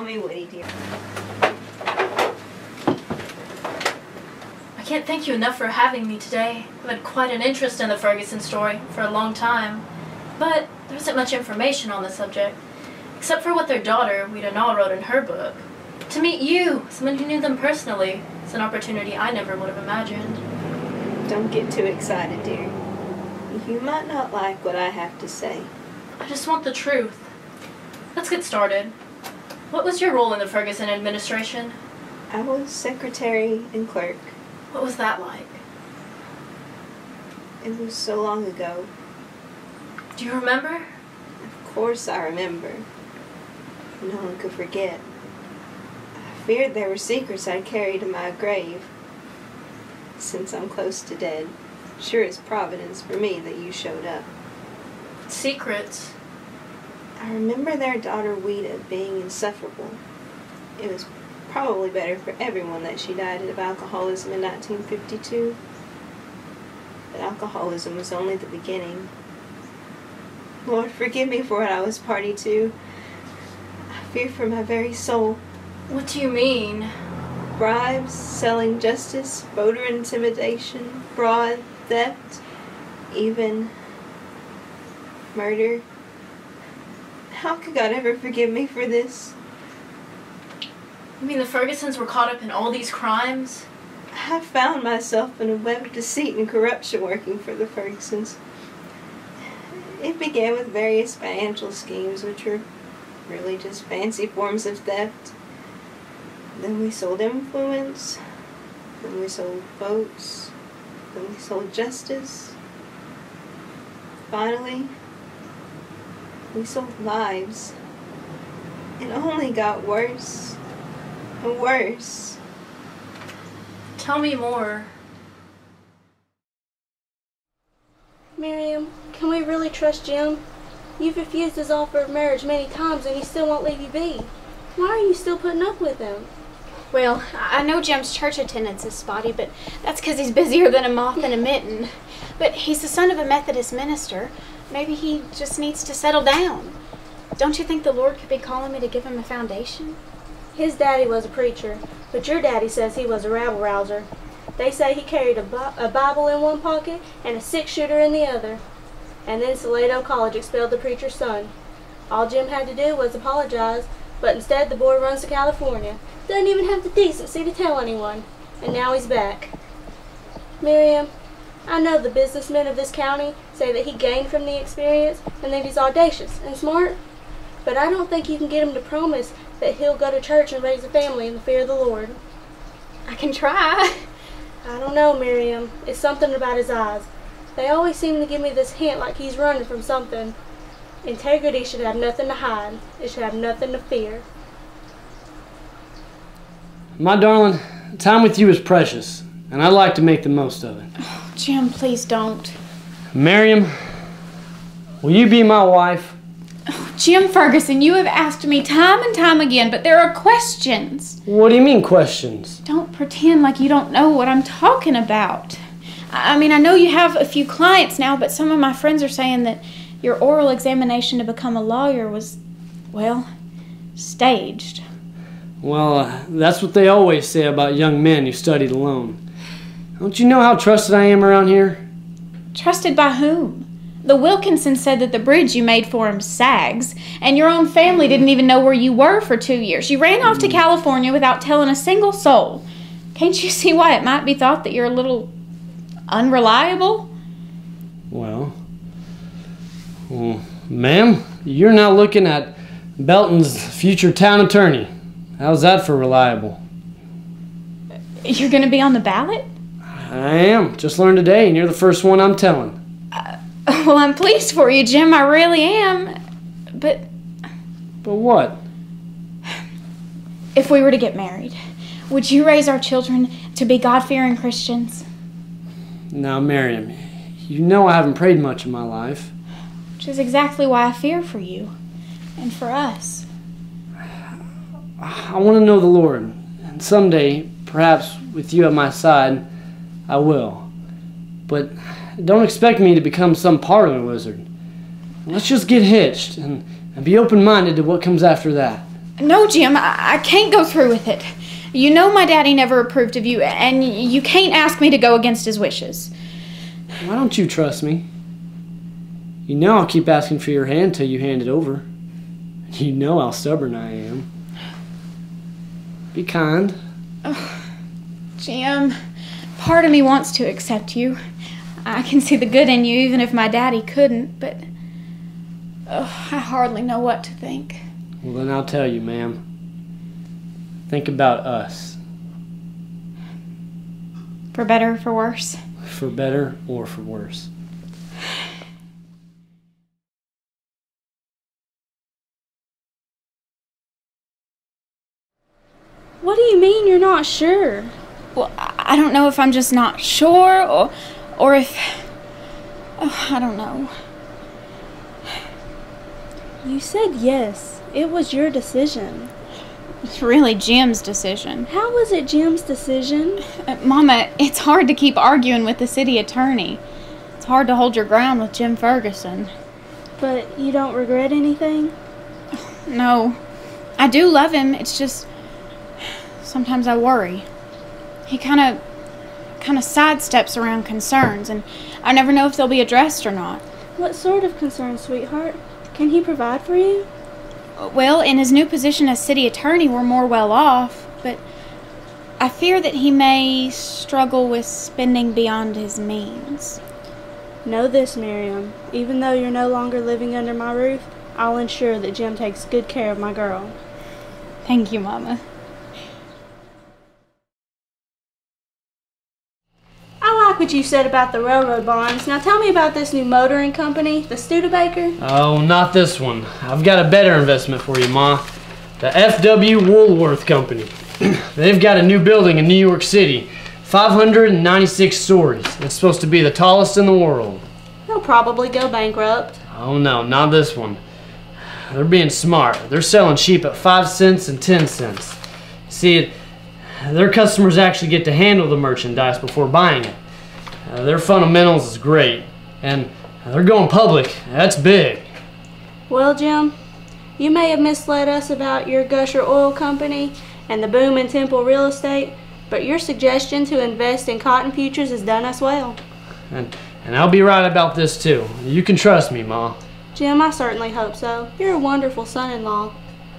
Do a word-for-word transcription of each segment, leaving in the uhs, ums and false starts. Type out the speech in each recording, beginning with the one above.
me Woody, dear. I can't thank you enough for having me today. I've had quite an interest in the Ferguson story for a long time, but there isn't much information on the subject, except for what their daughter, Weda Naw, wrote in her book. To meet you, someone who knew them personally, is an opportunity I never would have imagined. Don't get too excited, dear. You might not like what I have to say. I just want the truth. Let's get started. What was your role in the Ferguson administration? I was secretary and clerk. What was that like? It was so long ago. Do you remember? Of course I remember. No one could forget. I feared there were secrets I'd carry to my grave. Since I'm close to dead, sure it's providence for me that you showed up. Secrets? I remember their daughter Weda being insufferable. It was probably better for everyone that she died of alcoholism in nineteen fifty-two. But alcoholism was only the beginning. Lord, forgive me for what I was party to. I fear for my very soul. What do you mean? Bribes, selling justice, voter intimidation, fraud, theft, even murder. How could God ever forgive me for this? You mean the Fergusons were caught up in all these crimes? I found myself in a web of deceit and corruption working for the Fergusons. It began with various financial schemes, which were really just fancy forms of theft. Then we sold influence. Then we sold votes. Then we sold justice. Finally, we sold lives. It only got worse and worse. Tell me more. Miriam, can we really trust Jim? You've refused his offer of marriage many times and he still won't leave you be. Why are you still putting up with him? Well, I know Jim's church attendance is spotty, but that's because he's busier than a moth in a mitten. But he's the son of a Methodist minister. Maybe he just needs to settle down. Don't you think the Lord could be calling me to give him a foundation? His daddy was a preacher, but your daddy says he was a rabble-rouser. They say he carried a, Bi a Bible in one pocket and a six-shooter in the other. And then Salado College expelled the preacher's son. All Jim had to do was apologize, but instead the boy runs to California. Doesn't even have the decency to tell anyone. And now he's back. Miriam, I know the businessmen of this county say that he gained from the experience and that he's audacious and smart, but I don't think you can get him to promise that he'll go to church and raise a family in the fear of the Lord. I can try. I don't know, Miriam. It's something about his eyes. They always seem to give me this hint like he's running from something. Integrity should have nothing to hide. It should have nothing to fear. My darling, time with you is precious, and I'd like to make the most of it. Oh, Jim, please don't. Miriam, will you be my wife? Oh, Jim Ferguson, you have asked me time and time again, but there are questions. What do you mean, questions? Don't pretend like you don't know what I'm talking about. I mean, I know you have a few clients now, but some of my friends are saying that your oral examination to become a lawyer was, well, staged. Well, uh, that's what they always say about young men who studied alone. Don't you know how trusted I am around here? Trusted by whom? The Wilkinsons said that the bridge you made for him sags, and your own family didn't even know where you were for two years. You ran off to California without telling a single soul. Can't you see why it might be thought that you're a little unreliable? Well, well ma'am, you're now looking at Belton's future town attorney. How's that for reliable? You're going to be on the ballot? I am. Just learned today, and you're the first one I'm telling. Uh, well, I'm pleased for you, Jim. I really am. But... But what? If we were to get married, would you raise our children to be God-fearing Christians? Now, Miriam, you know I haven't prayed much in my life. Which is exactly why I fear for you and for us. I want to know the Lord, and someday, perhaps with you at my side, I will. But don't expect me to become some parlor wizard. Let's just get hitched and, and be open-minded to what comes after that. No, Jim, I, I can't go through with it. You know my daddy never approved of you, and you can't ask me to go against his wishes. Why don't you trust me? You know I'll keep asking for your hand till you hand it over. You know how stubborn I am. Be kind. Oh, Jim, part of me wants to accept you. I can see the good in you even if my daddy couldn't, but oh, I hardly know what to think. Well, then I'll tell you, ma'am. Think about us. For better or for worse? For better or for worse. What do you mean you're not sure? Well, I don't know if I'm just not sure or, or if... Oh, I don't know. You said yes. It was your decision. It's really Jim's decision. How was it Jim's decision? Uh, Mama, it's hard to keep arguing with the city attorney. It's hard to hold your ground with Jim Ferguson. But you don't regret anything? No. I do love him. It's just... Sometimes I worry. He kind of... kind of sidesteps around concerns, and I never know if they'll be addressed or not. What sort of concerns, sweetheart? Can he provide for you? Well, in his new position as city attorney, we're more well off, but I fear that he may struggle with spending beyond his means. Know this, Miriam. Even though you're no longer living under my roof, I'll ensure that Jim takes good care of my girl. Thank you, Mama. I like what you said about the railroad bonds. Now tell me about this new motoring company, the Studebaker. Oh, not this one. I've got a better investment for you, Ma. The F W Woolworth Company. They've got a new building in New York City. five hundred ninety-six stories. It's supposed to be the tallest in the world. They'll probably go bankrupt. Oh no, not this one. They're being smart. They're selling cheap at five cents and ten cents. See, it, their customers actually get to handle the merchandise before buying it. Uh, their fundamentals is great, and they're going public. That's big. Well, Jim, you may have misled us about your Gusher Oil Company and the boom in Temple real estate, but your suggestion to invest in cotton futures has done us well. And, and I'll be right about this too. You can trust me, Ma. Jim, I certainly hope so. You're a wonderful son-in-law.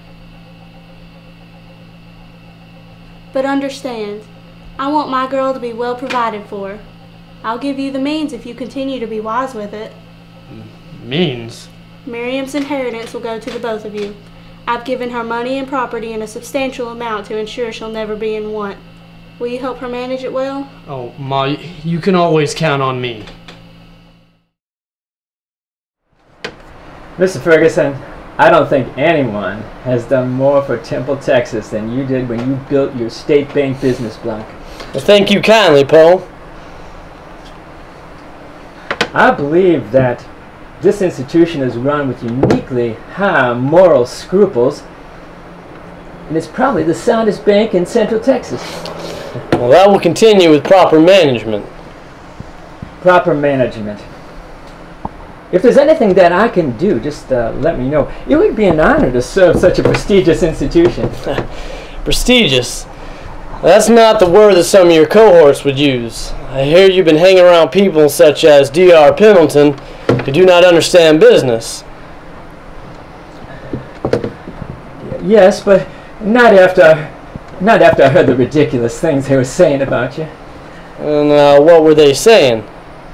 But understand, I want my girl to be well provided for. I'll give you the means if you continue to be wise with it. Means? Miriam's inheritance will go to the both of you. I've given her money and property in a substantial amount to ensure she'll never be in want. Will you help her manage it well? Oh, Ma, you can always count on me. Mister Ferguson, I don't think anyone has done more for Temple, Texas than you did when you built your state bank business block. Well, thank you kindly, Poe. I believe that this institution is run with uniquely high moral scruples, and it's probably the soundest bank in Central Texas. Well, that will continue with proper management. Proper management. If there's anything that I can do, just uh, let me know. It would be an honor to serve such a prestigious institution. Prestigious? That's not the word that some of your cohorts would use. I hear you've been hanging around people such as D R Pendleton who do not understand business. Yes, but not after, not after I heard the ridiculous things they were saying about you. And uh, what were they saying?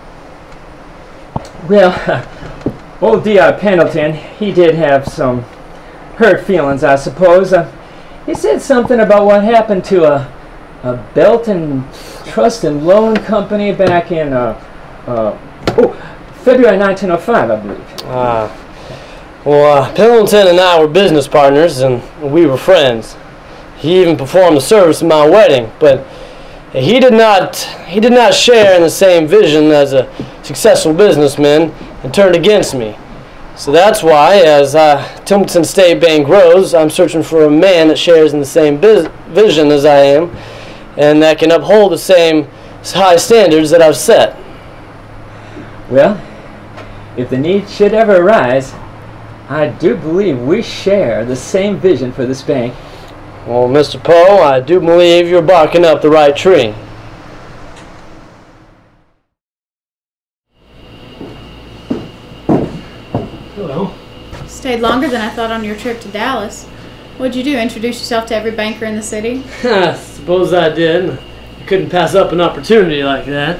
Well, old D R Pendleton, he did have some hurt feelings, I suppose. Uh, he said something about what happened to a, a Belton Trust and Loan Company back in uh, uh, oh, February nineteen oh five, I believe. Ah. Uh, well, uh, Pendleton and I were business partners, and we were friends. He even performed the service at my wedding, but he did not he did not share in the same vision as a successful businessman and turned against me. So that's why, as uh, Templeton State Bank grows, I'm searching for a man that shares in the same biz- vision as I am and that can uphold the same high standards that I've set. Well, if the need should ever arise, I do believe we share the same vision for this bank. Well, Mister Poe, I do believe you're barking up the right tree. Hello. Stayed longer than I thought on your trip to Dallas. What'd you do, introduce yourself to every banker in the city? I suppose I did. I couldn't pass up an opportunity like that.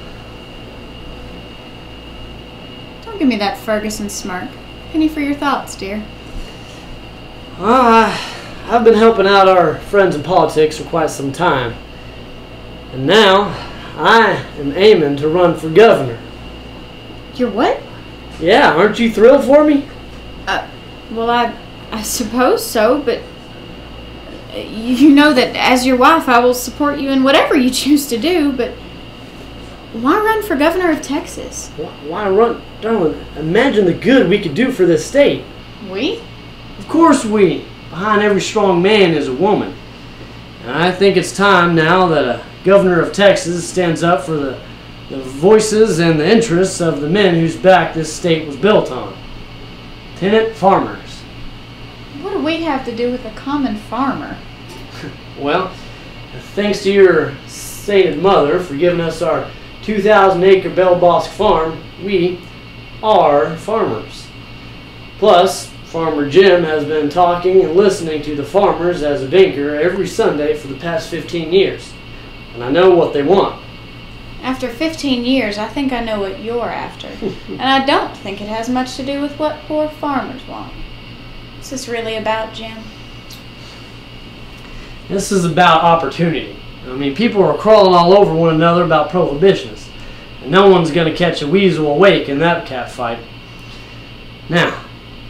Don't give me that Ferguson smirk. Penny for your thoughts, dear. Well, I, I've been helping out our friends in politics for quite some time. And now, I am aiming to run for governor. You're what? Yeah, aren't you thrilled for me? Uh, well, I, I suppose so, but you know that as your wife, I will support you in whatever you choose to do, but why run for governor of Texas? Why run? Darling, imagine the good we could do for this state. We? Of course we. Behind every strong man is a woman. And I think it's time now that a governor of Texas stands up for the, the voices and the interests of the men whose back this state was built on. Tenant farmers. What do we have to do with a common farmer? Well, thanks to your sainted mother for giving us our two thousand acre Bell Bosque farm, we are farmers. Plus, Farmer Jim has been talking and listening to the farmers as a banker every Sunday for the past fifteen years. And I know what they want. After fifteen years, I think I know what you're after. And I don't think it has much to do with what poor farmers want. What's this really about, Jim? This is about opportunity. I mean, people are crawling all over one another about prohibitionists. And no one's going to catch a weasel awake in that catfight. Now,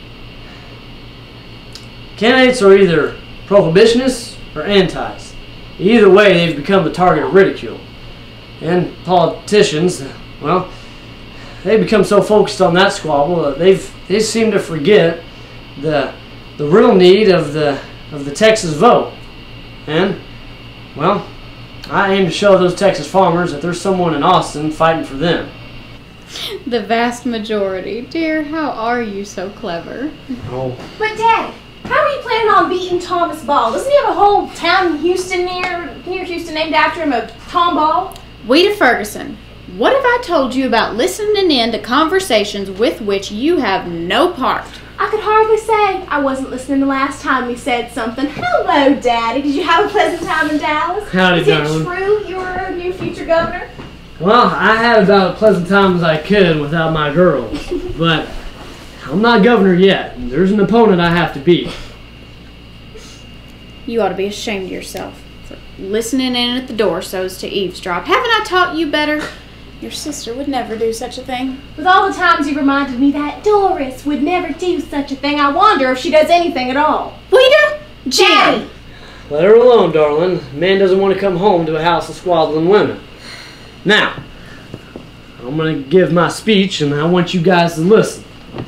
candidates are either prohibitionists or antis. Either way, they've become the target of ridicule. And politicians, well, they become so focused on that squabble that they've they seem to forget the the real need of the of the Texas vote. And, well, I aim to show those Texas farmers that there's someone in Austin fighting for them. The vast majority. Dear, how are you so clever? Oh. But Dad, how are you planning on beating Thomas Ball? Doesn't he have a whole town in Houston near near Houston named after him, a Tom Ball? Weeda Ferguson, what have I told you about listening in to conversations with which you have no part? I could hardly say I wasn't listening the last time we said something. Hello, Daddy. Did you have a pleasant time in Dallas? Howdy, Is it darling. true you were a new future governor? Well, I had about as pleasant time as I could without my girls. But I'm not governor yet. There's an opponent I have to beat. You ought to be ashamed of yourself for listening in at the door so as to eavesdrop. Haven't I taught you better? Your sister would never do such a thing. With all the times you reminded me that Doris would never do such a thing, I wonder if she does anything at all. Weeda? Jim! Daddy! Let her alone, darling. A man doesn't want to come home to a house of squabbling women. Now, I'm going to give my speech, and I want you guys to listen.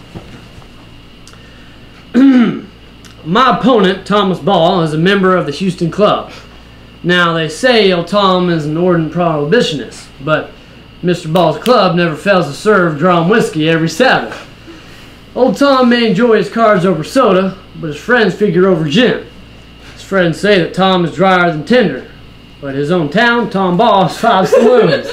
My opponent, Thomas Ball, is a member of the Houston Club. Now, they say old Tom is an ardent prohibitionist, but Mister Ball's club never fails to serve drum whiskey every Sabbath. Old Tom may enjoy his cards over soda, but his friends figure over gin. His friends say that Tom is drier than tinder, but his own town, Tom Ball, has five saloons.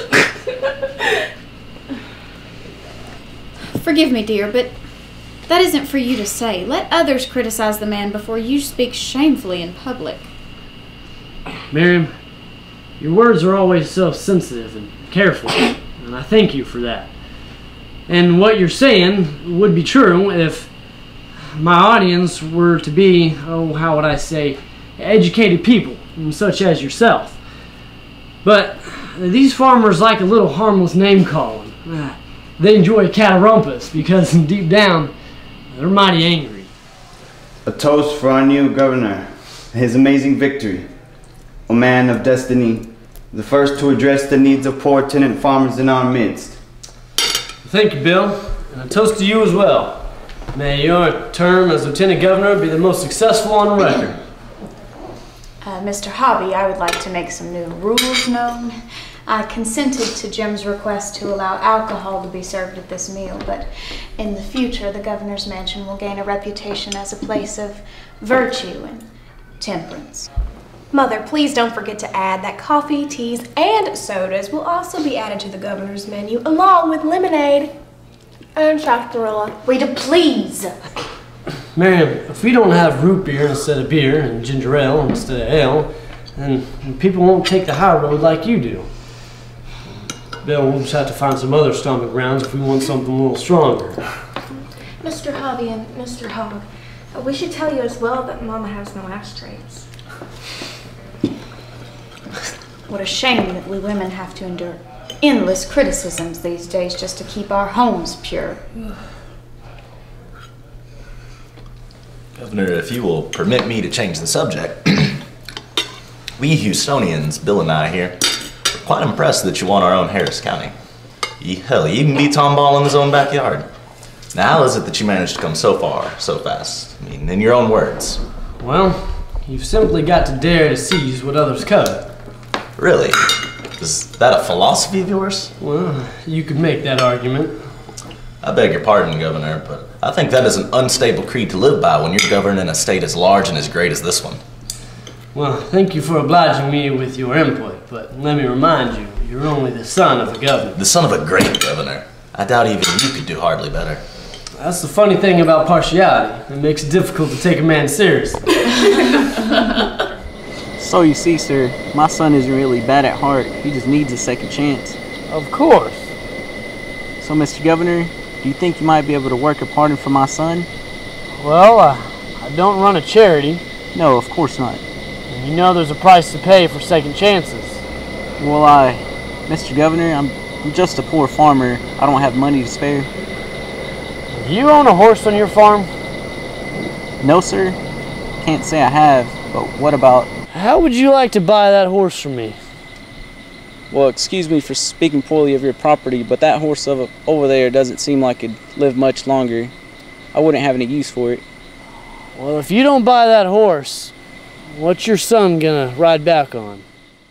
Forgive me, dear, but that isn't for you to say. Let others criticize the man before you speak shamefully in public. Miriam, your words are always so sensitive and careful, and I thank you for that. And what you're saying would be true if my audience were to be, oh, how would I say, educated people, such as yourself. But these farmers like a little harmless name-calling. They enjoy a catarumpus because deep down, they're mighty angry. A toast for our new governor, his amazing victory. A man of destiny, the first to address the needs of poor tenant farmers in our midst. Thank you, Bill, and a toast to you as well. May your term as Lieutenant Governor be the most successful on the record. Uh, Mister Hobby, I would like to make some new rules known. I consented to Jim's request to allow alcohol to be served at this meal, but in the future, the governor's mansion will gain a reputation as a place of virtue and temperance. Mother, please don't forget to add that coffee, teas, and sodas will also be added to the governor's menu, along with lemonade and sarsaparilla. Rita, please! Miriam, if we don't have root beer instead of beer and ginger ale instead of ale, then people won't take the high road like you do. Bill, we'll just have to find some other stomping grounds if we want something a little stronger. Mister Hobby and Mister Hogg, we should tell you as well that Mama has no ashtrays. What a shame that we women have to endure endless criticisms these days just to keep our homes pure. Governor, if you will permit me to change the subject, we Houstonians, Bill and I here, are quite impressed that you won our own Harris County. Ye, hell, you even beat Tom Ball in his own backyard. Now, how is it that you managed to come so far, so fast? I mean, in your own words. Well, you've simply got to dare to seize what others covet. Really? Is that a philosophy of yours? Well, you could make that argument. I beg your pardon, Governor, but I think that is an unstable creed to live by when you're governing a state as large and as great as this one. Well, thank you for obliging me with your input, but let me remind you, you're only the son of a governor. The son of a great governor. I doubt even you could do hardly better. That's the funny thing about partiality. It makes it difficult to take a man seriously. So you see, sir, my son isn't really bad at heart. He just needs a second chance. Of course. So, Mister Governor, do you think you might be able to work a pardon for my son? Well, uh, I don't run a charity. No, of course not. And you know there's a price to pay for second chances. Well, I, Mister Governor, I'm, I'm just a poor farmer. I don't have money to spare. Do you own a horse on your farm? No, sir. Can't say I have, but what about... How would you like to buy that horse from me? Well, excuse me for speaking poorly of your property, but that horse over, over there doesn't seem like it'd live much longer. I wouldn't have any use for it. Well, if you don't buy that horse, what's your son gonna ride back on?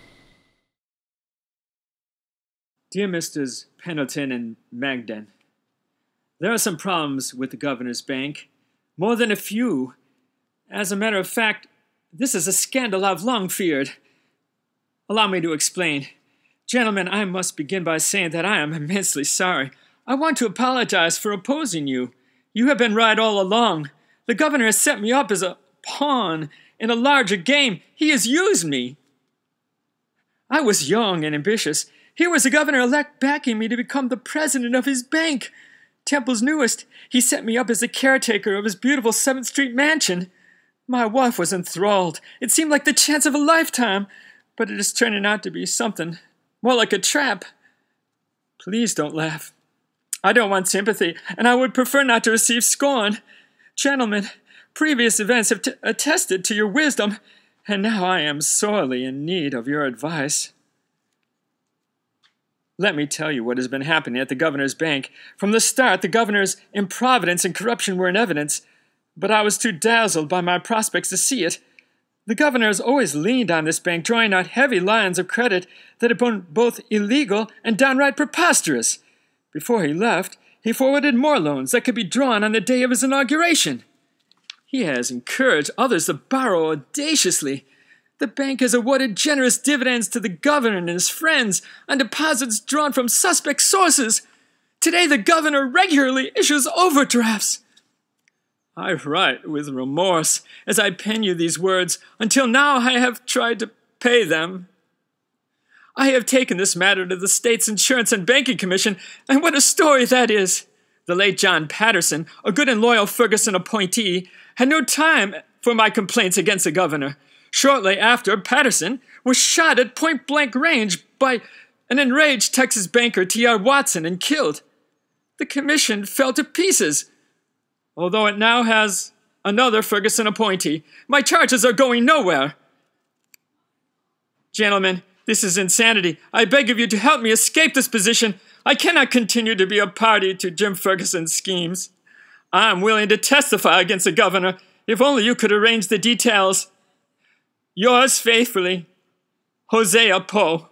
Dear Misters Pendleton and Magden, there are some problems with the governor's bank. More than a few. As a matter of fact, this is a scandal I've long feared. Allow me to explain. Gentlemen, I must begin by saying that I am immensely sorry. I want to apologize for opposing you. You have been right all along. The governor has set me up as a pawn in a larger game. He has used me. I was young and ambitious. Here was the governor-elect backing me to become the president of his bank, Temple's newest. He set me up as the caretaker of his beautiful seventh Street mansion. My wife was enthralled. It seemed like the chance of a lifetime, but it is turning out to be something more like a trap. Please don't laugh. I don't want sympathy, and I would prefer not to receive scorn. Gentlemen, previous events have t- attested to your wisdom, and now I am sorely in need of your advice. Let me tell you what has been happening at the governor's bank. From the start, the governor's improvidence and corruption were in evidence, but I was too dazzled by my prospects to see it. The governor has always leaned on this bank, drawing out heavy lines of credit that have been both illegal and downright preposterous. Before he left, he forwarded more loans that could be drawn on the day of his inauguration. He has encouraged others to borrow audaciously. The bank has awarded generous dividends to the governor and his friends on deposits drawn from suspect sources. Today, the governor regularly issues overdrafts. I write with remorse as I pen you these words. Until now, I have tried to pay them. I have taken this matter to the state's Insurance and Banking Commission, and what a story that is! The late John Patterson, a good and loyal Ferguson appointee, had no time for my complaints against the governor. Shortly after, Patterson was shot at point-blank range by an enraged Texas banker, T R Watson, and killed. The commission fell to pieces. Although it now has another Ferguson appointee, my charges are going nowhere. Gentlemen, this is insanity. I beg of you to help me escape this position. I cannot continue to be a party to Jim Ferguson's schemes. I am willing to testify against the governor, if only you could arrange the details. Yours faithfully, Hosea Poe.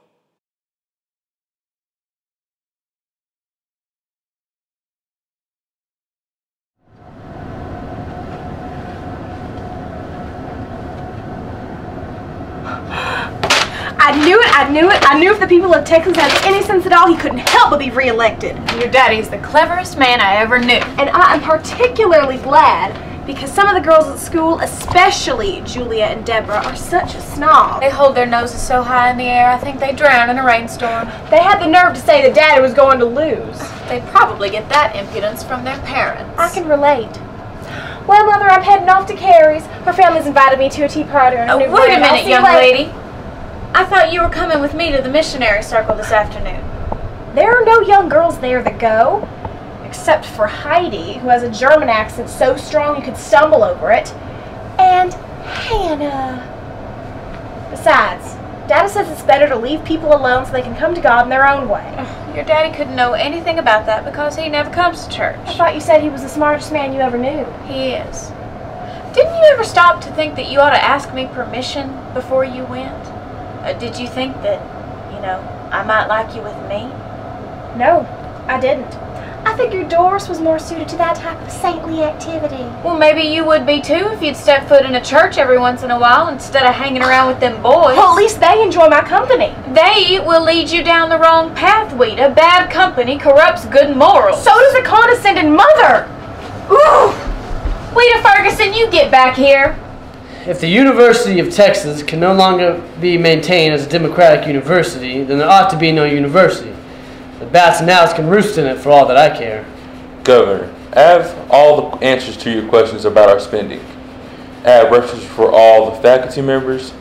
I knew it, I knew it, I knew if the people of Texas had any sense at all, he couldn't help but be reelected. Your daddy's the cleverest man I ever knew. And I am particularly glad because some of the girls at school, especially Julia and Deborah, are such a snob. They hold their noses so high in the air, I think they drown in a rainstorm. They had the nerve to say that Daddy was going to lose. They probably get that impudence from their parents. I can relate. Well, Mother, I'm heading off to Carrie's. Her family's invited me to a tea party. Oh, new wait brand. a I'll minute, see young you later. lady. I thought you were coming with me to the missionary circle this afternoon. There are no young girls there that go, except for Heidi, who has a German accent so strong you could stumble over it, and Hannah. Besides, Dada says it's better to leave people alone so they can come to God in their own way. Your daddy couldn't know anything about that because he never comes to church. I thought you said he was the smartest man you ever knew. He is. Didn't you ever stop to think that you ought to ask me permission before you went? Uh, did you think that, you know, I might like you with me? No, I didn't. I figured Doris was more suited to that type of saintly activity. Well, maybe you would be too if you'd step foot in a church every once in a while instead of hanging around with them boys. Well, at least they enjoy my company. They will lead you down the wrong path, Weeda. Bad company corrupts good morals. So does a condescending mother. Ooh! Weeda Ferguson, you get back here. If the University of Texas can no longer be maintained as a democratic university, then there ought to be no university. The bats and owls can roost in it for all that I care. Governor, I have all the answers to your questions about our spending. I have references for all the faculty members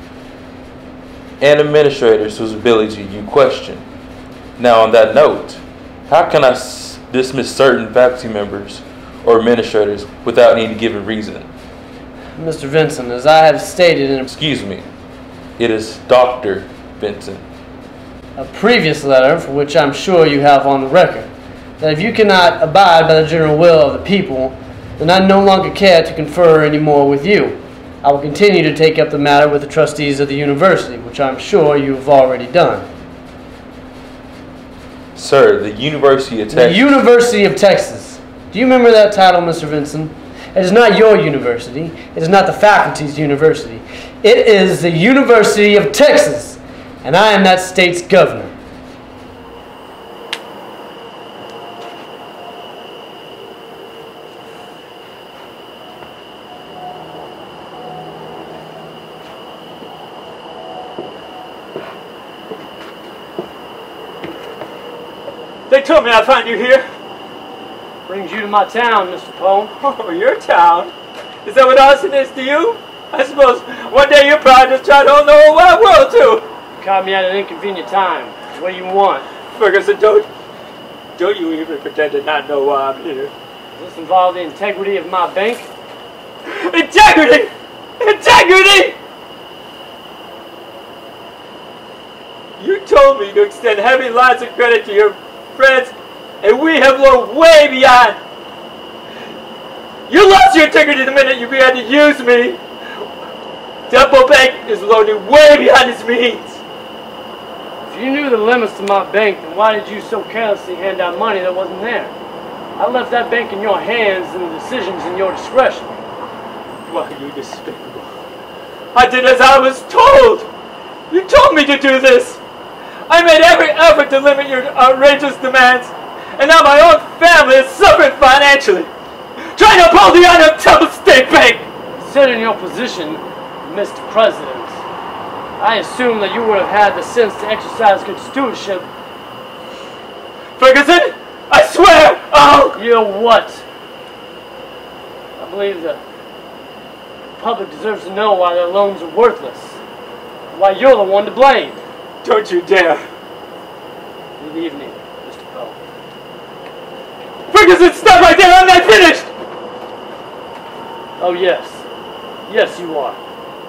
and administrators whose ability you question. Now on that note, how can I s dismiss certain faculty members or administrators without any given reason? Mister Vincent, as I have stated in a, Excuse me, it is Doctor Vincent. a previous letter, for which I'm sure you have on the record, that if you cannot abide by the general will of the people, then I no longer care to confer any more with you. I will continue to take up the matter with the trustees of the university, which I'm sure you have already done. Sir, the University of The Texas. University of Texas. Do you remember that title, Mister Vincent? It is not your university. It is not the faculty's university. It is the University of Texas, and I am that state's governor. They told me I'd find you here. Brings you to my town, Mister Poe. Oh, your town? Is that what Austin is to you? I suppose one day you'll probably just try to own the whole wide world, too. You caught me at an inconvenient time. What do you want? Ferguson, don't, don't you even pretend to not know why I'm here. Does this involve the integrity of my bank? Integrity! Integrity! You told me to extend heavy lines of credit to your friends, and we have loaned way beyond. You lost your integrity the minute you began to use me. Temple Bank is loaning way beyond its means. If you knew the limits to my bank, then why did you so carelessly hand out money that wasn't there? I left that bank in your hands and the decisions in your discretion. Why, you despicable. I did as I was told. You told me to do this. I made every effort to limit your outrageous demands, and now my own family is suffering financially, trying to uphold the honor of Temple State Bank. Considering your position, Mister President, I assume that you would have had the sense to exercise good stewardship. Ferguson, I swear, I'll... You know what? I believe the public deserves to know why their loans are worthless. Why you're the one to blame. Don't you dare. Good evening, Mister Poe. Ferguson, stop right there, I'm not finished! Oh yes. Yes, you are.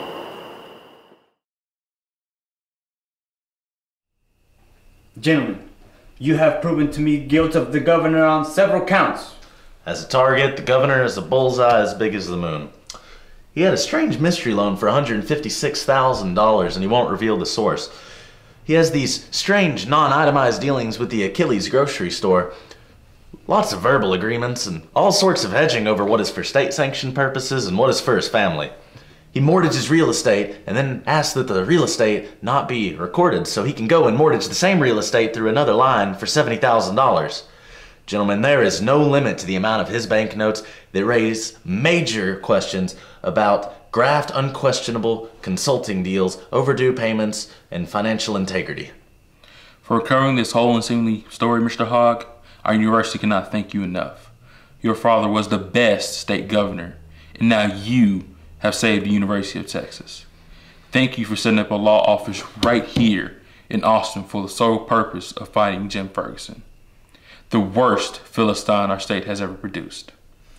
Gentlemen, you have proven to me guilt of the governor on several counts. As a target, the governor is a bullseye as big as the moon. He had a strange mystery loan for one hundred fifty-six thousand dollars and he won't reveal the source. He has these strange non-itemized dealings with the Achilles grocery store. Lots of verbal agreements and all sorts of hedging over what is for state-sanctioned purposes and what is for his family. He mortgages real estate and then asks that the real estate not be recorded so he can go and mortgage the same real estate through another line for seventy thousand dollars. Gentlemen, there is no limit to the amount of his banknotes that raise major questions about graft unquestionable consulting deals, overdue payments, and financial integrity. For recovering this whole and seemingly story, Mister Hogg, our university cannot thank you enough. Your father was the best state governor, and now you have saved the University of Texas. Thank you for setting up a law office right here in Austin for the sole purpose of fighting Jim Ferguson, the worst Philistine our state has ever produced.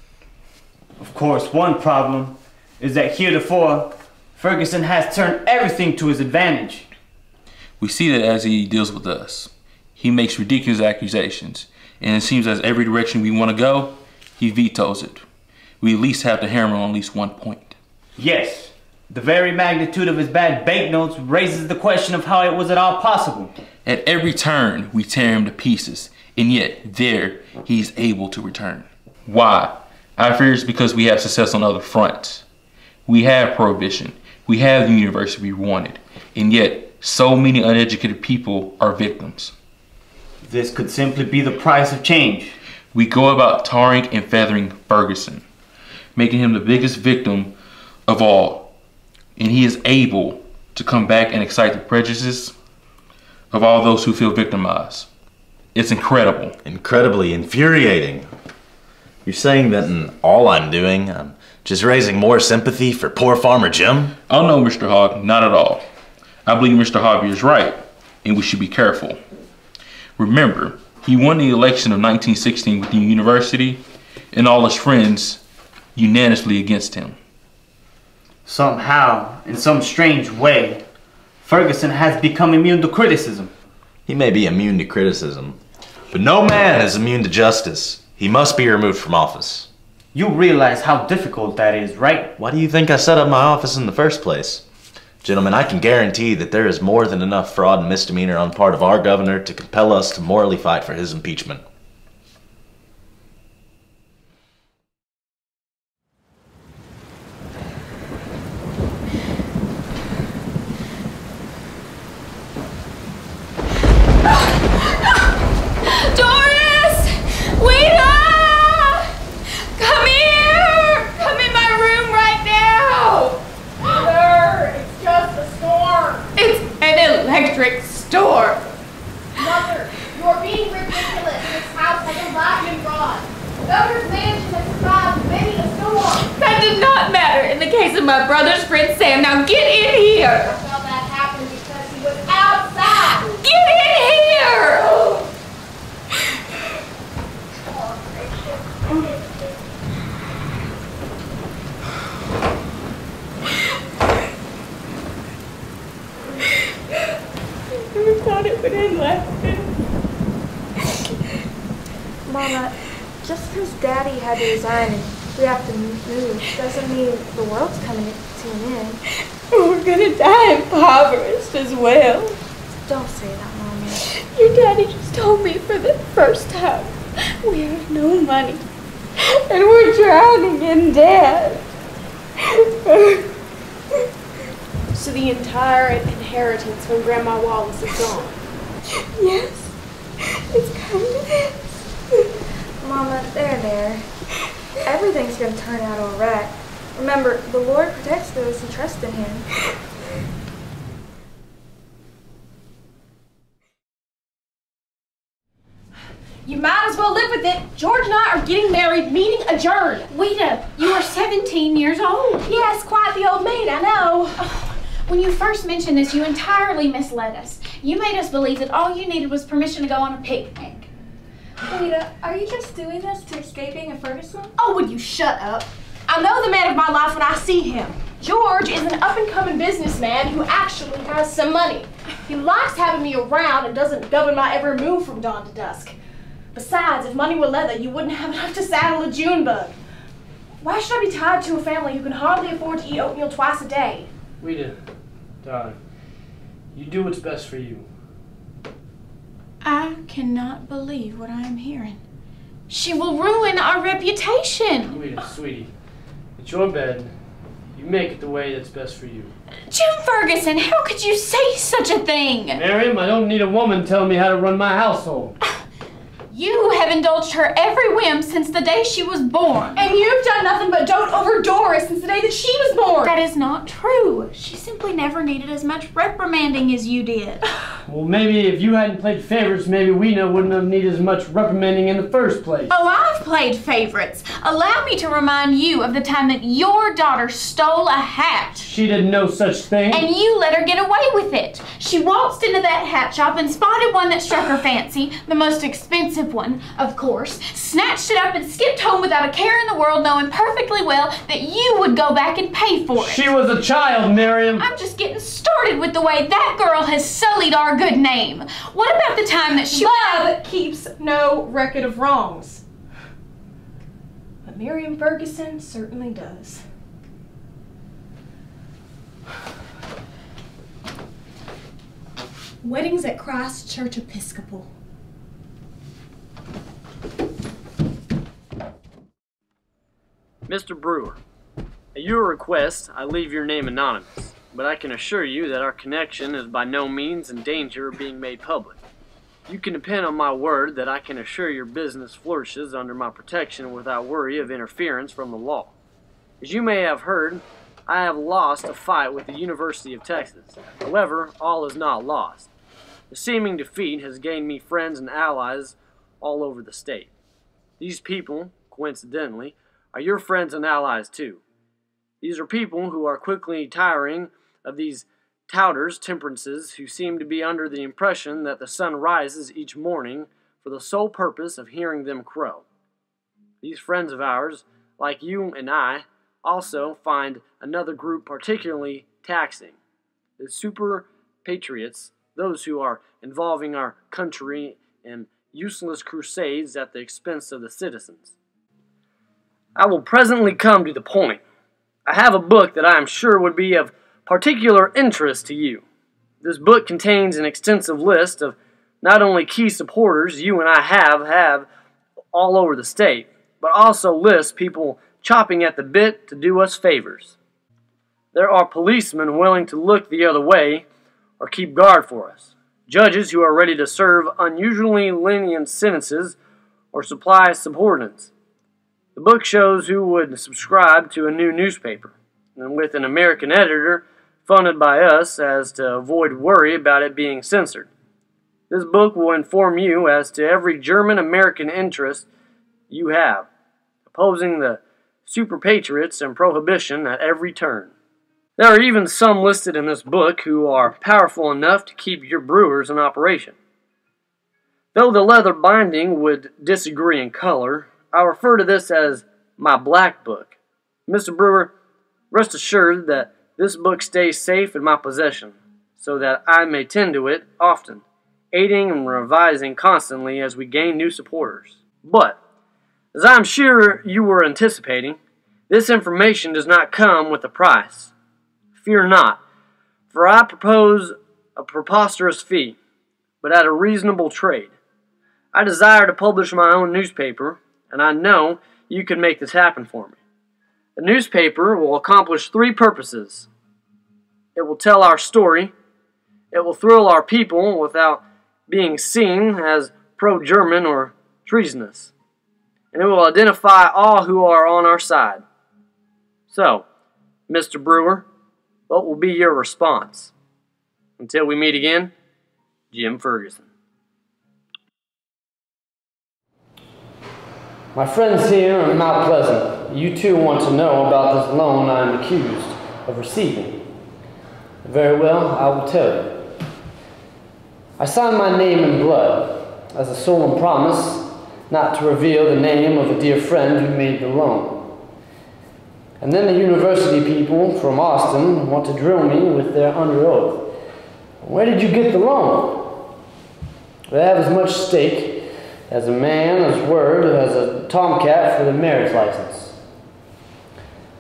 Of course, one problem is that heretofore, Ferguson has turned everything to his advantage. We see that as he deals with us. He makes ridiculous accusations, and it seems as every direction we want to go, he vetoes it. We at least have to hammer on at least one point. Yes, the very magnitude of his bad banknotes raises the question of how it was at all possible. At every turn, we tear him to pieces, and yet there he is able to return. Why? I fear it's because we have success on other fronts. We have prohibition, we have the university we wanted, and yet so many uneducated people are victims. This could simply be the price of change. We go about tarring and feathering Ferguson, making him the biggest victim of all, and he is able to come back and excite the prejudices of all those who feel victimized. It's incredible. Incredibly infuriating. You're saying that in all I'm doing, I'm just raising more sympathy for poor Farmer Jim? Oh no, Mister Hogg, not at all. I believe Mister Hogg is right, and we should be careful. Remember, he won the election of nineteen sixteen with the university, and all his friends unanimously against him. Somehow, in some strange way, Ferguson has become immune to criticism. He may be immune to criticism, but no man is immune to justice. He must be removed from office. You realize how difficult that is, right? Why do you think I set up my office in the first place? Gentlemen, I can guarantee that there is more than enough fraud and misdemeanor on the part of our governor to compel us to morally fight for his impeachment. Electric store. Mother, you're being ridiculous. This house has a lightning rod. Governor's mansion has survived many a storm. That did not matter in the case of my brother's friend Sam. Now get in here. I saw that happen because he was outside. Get in here. I thought it would end like this. Mama, just because Daddy had to resign and we have to move doesn't mean the world's coming to an end. We're gonna die impoverished as well. Don't say that, Mama. Your daddy just told me for the first time we have no money and we're drowning in debt. So the entire inheritance from Grandma Wallace is gone? Yes, it's come to this. Mama, there, there. Everything's going to turn out all right. Remember, the Lord protects those who trust in Him. You might as well live with it. George and I are getting married, meeting adjourned. Weta, you are seventeen years old. Yes, quite the old maid, I know. Oh, when you first mentioned this, you entirely misled us. You made us believe that all you needed was permission to go on a picnic. Weta, are you just doing this to escape being a Ferguson? Oh, would you shut up? I know the man of my life when I see him. George is an up-and-coming businessman who actually has some money. He likes having me around and doesn't govern my every move from dawn to dusk. Besides, if money were leather, you wouldn't have enough to saddle a June bug. Why should I be tied to a family who can hardly afford to eat oatmeal twice a day? Rita, darling, you do what's best for you. I cannot believe what I am hearing. She will ruin our reputation. Rita, sweetie, it's your bed. You make it the way that's best for you. Jim Ferguson, how could you say such a thing? Miriam, I don't need a woman telling me how to run my household. You have indulged her every whim since the day she was born. And you've done nothing but dote over Doris since the day that she was born. That is not true. She simply never needed as much reprimanding as you did. Well, maybe if you hadn't played favorites, maybe Weena wouldn't have needed as much reprimanding in the first place. Oh, I've played favorites. Allow me to remind you of the time that your daughter stole a hat. She did no such thing. And you let her get away with it. She waltzed into that hat shop and spotted one that struck her fancy, the most expensive one, of course, snatched it up and skipped home without a care in the world, knowing perfectly well that you would go back and pay for it. She was a child, Miriam. I'm just getting started with the way that girl has sullied our good name. What about the time that she... Love keeps no record of wrongs. But Miriam Ferguson certainly does. Weddings at Christ Church Episcopal. Mister Brewer, at your request, I leave your name anonymous, but I can assure you that our connection is by no means in danger of being made public. You can depend on my word that I can assure your business flourishes under my protection without worry of interference from the law. As you may have heard, I have lost a fight with the University of Texas. However, all is not lost. The seeming defeat has gained me friends and allies all over the state. These people, coincidentally, are your friends and allies too. These are people who are quickly tiring of these touters, temperances, who seem to be under the impression that the sun rises each morning for the sole purpose of hearing them crow. These friends of ours, like you and I, also find another group particularly taxing. The super patriots, those who are involving our country in useless crusades at the expense of the citizens. I will presently come to the point. I have a book that I am sure would be of particular interest to you. This book contains an extensive list of not only key supporters you and I have have all over the state, but also lists people chopping at the bit to do us favors. There are policemen willing to look the other way or keep guard for us, judges who are ready to serve unusually lenient sentences or supply subordinates. The book shows who would subscribe to a new newspaper, and with an American editor funded by us as to avoid worry about it being censored. This book will inform you as to every German-American interest you have, opposing the super patriots and prohibition at every turn. There are even some listed in this book who are powerful enough to keep your brewers in operation. Though the leather binding would disagree in color, I refer to this as my black book. Mister Brewer, rest assured that this book stays safe in my possession, so that I may tend to it often, aiding and revising constantly as we gain new supporters. But, as I am sure you were anticipating, this information does not come with a price. Fear not, for I propose a preposterous fee, but at a reasonable trade. I desire to publish my own newspaper, and I know you can make this happen for me. The newspaper will accomplish three purposes. It will tell our story, it will thrill our people without being seen as pro-German or treasonous, and it will identify all who are on our side. So, Mister Brewer, what will be your response? Until we meet again, Jim Ferguson. My friends here in Mount Pleasant, you too want to know about this loan I am accused of receiving. Very well, I will tell you. I signed my name in blood as a solemn promise not to reveal the name of a dear friend who made the loan. And then the university people from Austin want to drill me with their under oath. Where did you get the loan? They have as much stake as a man, as word, as a tomcat for the marriage license.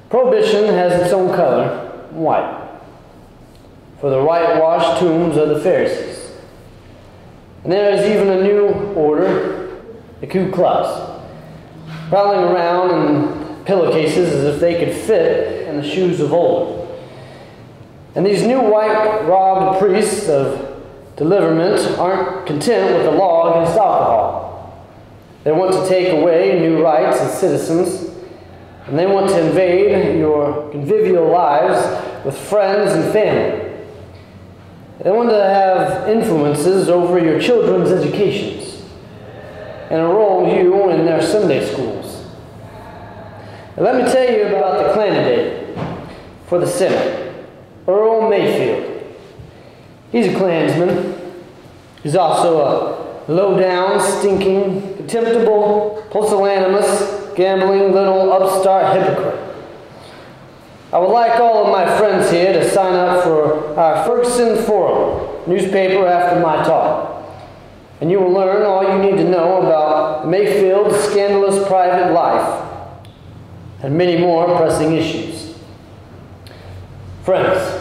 Prohibition has its own color, white, for the whitewashed tombs of the Pharisees. And there is even a new order, the Ku Klux, prowling around in pillowcases as if they could fit in the shoes of old. And these new white-robed priests of deliverance aren't content with the law against alcohol. They want to take away new rights as citizens, and they want to invade your convivial lives with friends and family. They want to have influences over your children's educations and enroll you in their Sunday schools. And let me tell you about the candidate for the Senate, Earl Mayfield. He's a Klansman. He's also a low-down, stinking, contemptible, pusillanimous, gambling little upstart hypocrite. I would like all of my friends here to sign up for our Ferguson Forum newspaper after my talk. And you will learn all you need to know about Mayfield's scandalous private life and many more pressing issues. Friends,